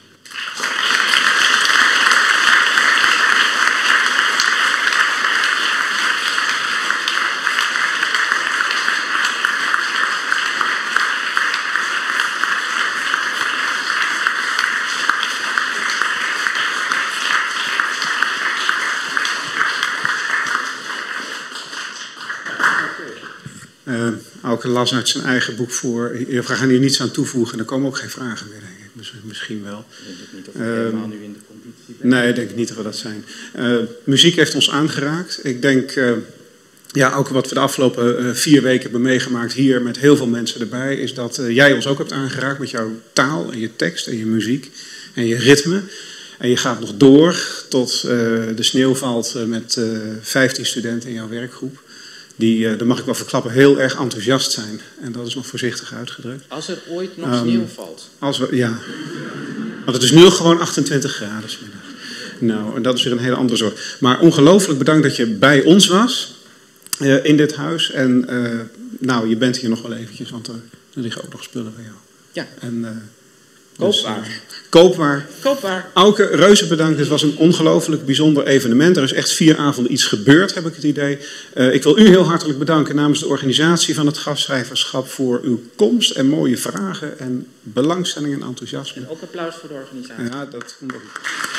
Uh, Auke las uit zijn eigen boek voor. We gaan hier niets aan toevoegen. Er komen ook geen vragen meer, denk ik. Misschien wel. Ik denk niet of we uh, helemaal nu in de conditie bent. Nee, ik denk niet dat we dat zijn. Uh, muziek heeft ons aangeraakt. Ik denk, uh, ja, ook wat we de afgelopen uh, vier weken hebben meegemaakt hier met heel veel mensen erbij, is dat uh, jij ons ook hebt aangeraakt met jouw taal en je tekst en je muziek en je ritme. En je gaat nog door tot uh, de sneeuw valt uh, met uh, vijftien studenten in jouw werkgroep. Die, uh, dat mag ik wel verklappen, heel erg enthousiast zijn. En dat is nog voorzichtig uitgedrukt. Als er ooit nog um, sneeuw valt. Als we, ja. Want het is nu gewoon achtentwintig graden 's middags. Nou, en dat is weer een hele andere zorg. Maar ongelooflijk bedankt dat je bij ons was. Uh, in dit huis. En uh, nou, je bent hier nog wel eventjes, want er, er liggen ook nog spullen bij jou. Ja. En, uh, Koopwaar. Dus, uh, koopwaar. Koopwaar. Auke, reuze bedankt. Het was een ongelooflijk bijzonder evenement. Er is echt vier avonden iets gebeurd, heb ik het idee. Uh, ik wil u heel hartelijk bedanken namens de organisatie van het gastschrijverschap voor uw komst en mooie vragen en belangstelling en enthousiasme. En ook applaus voor de organisatie. Ja, dat komt ook.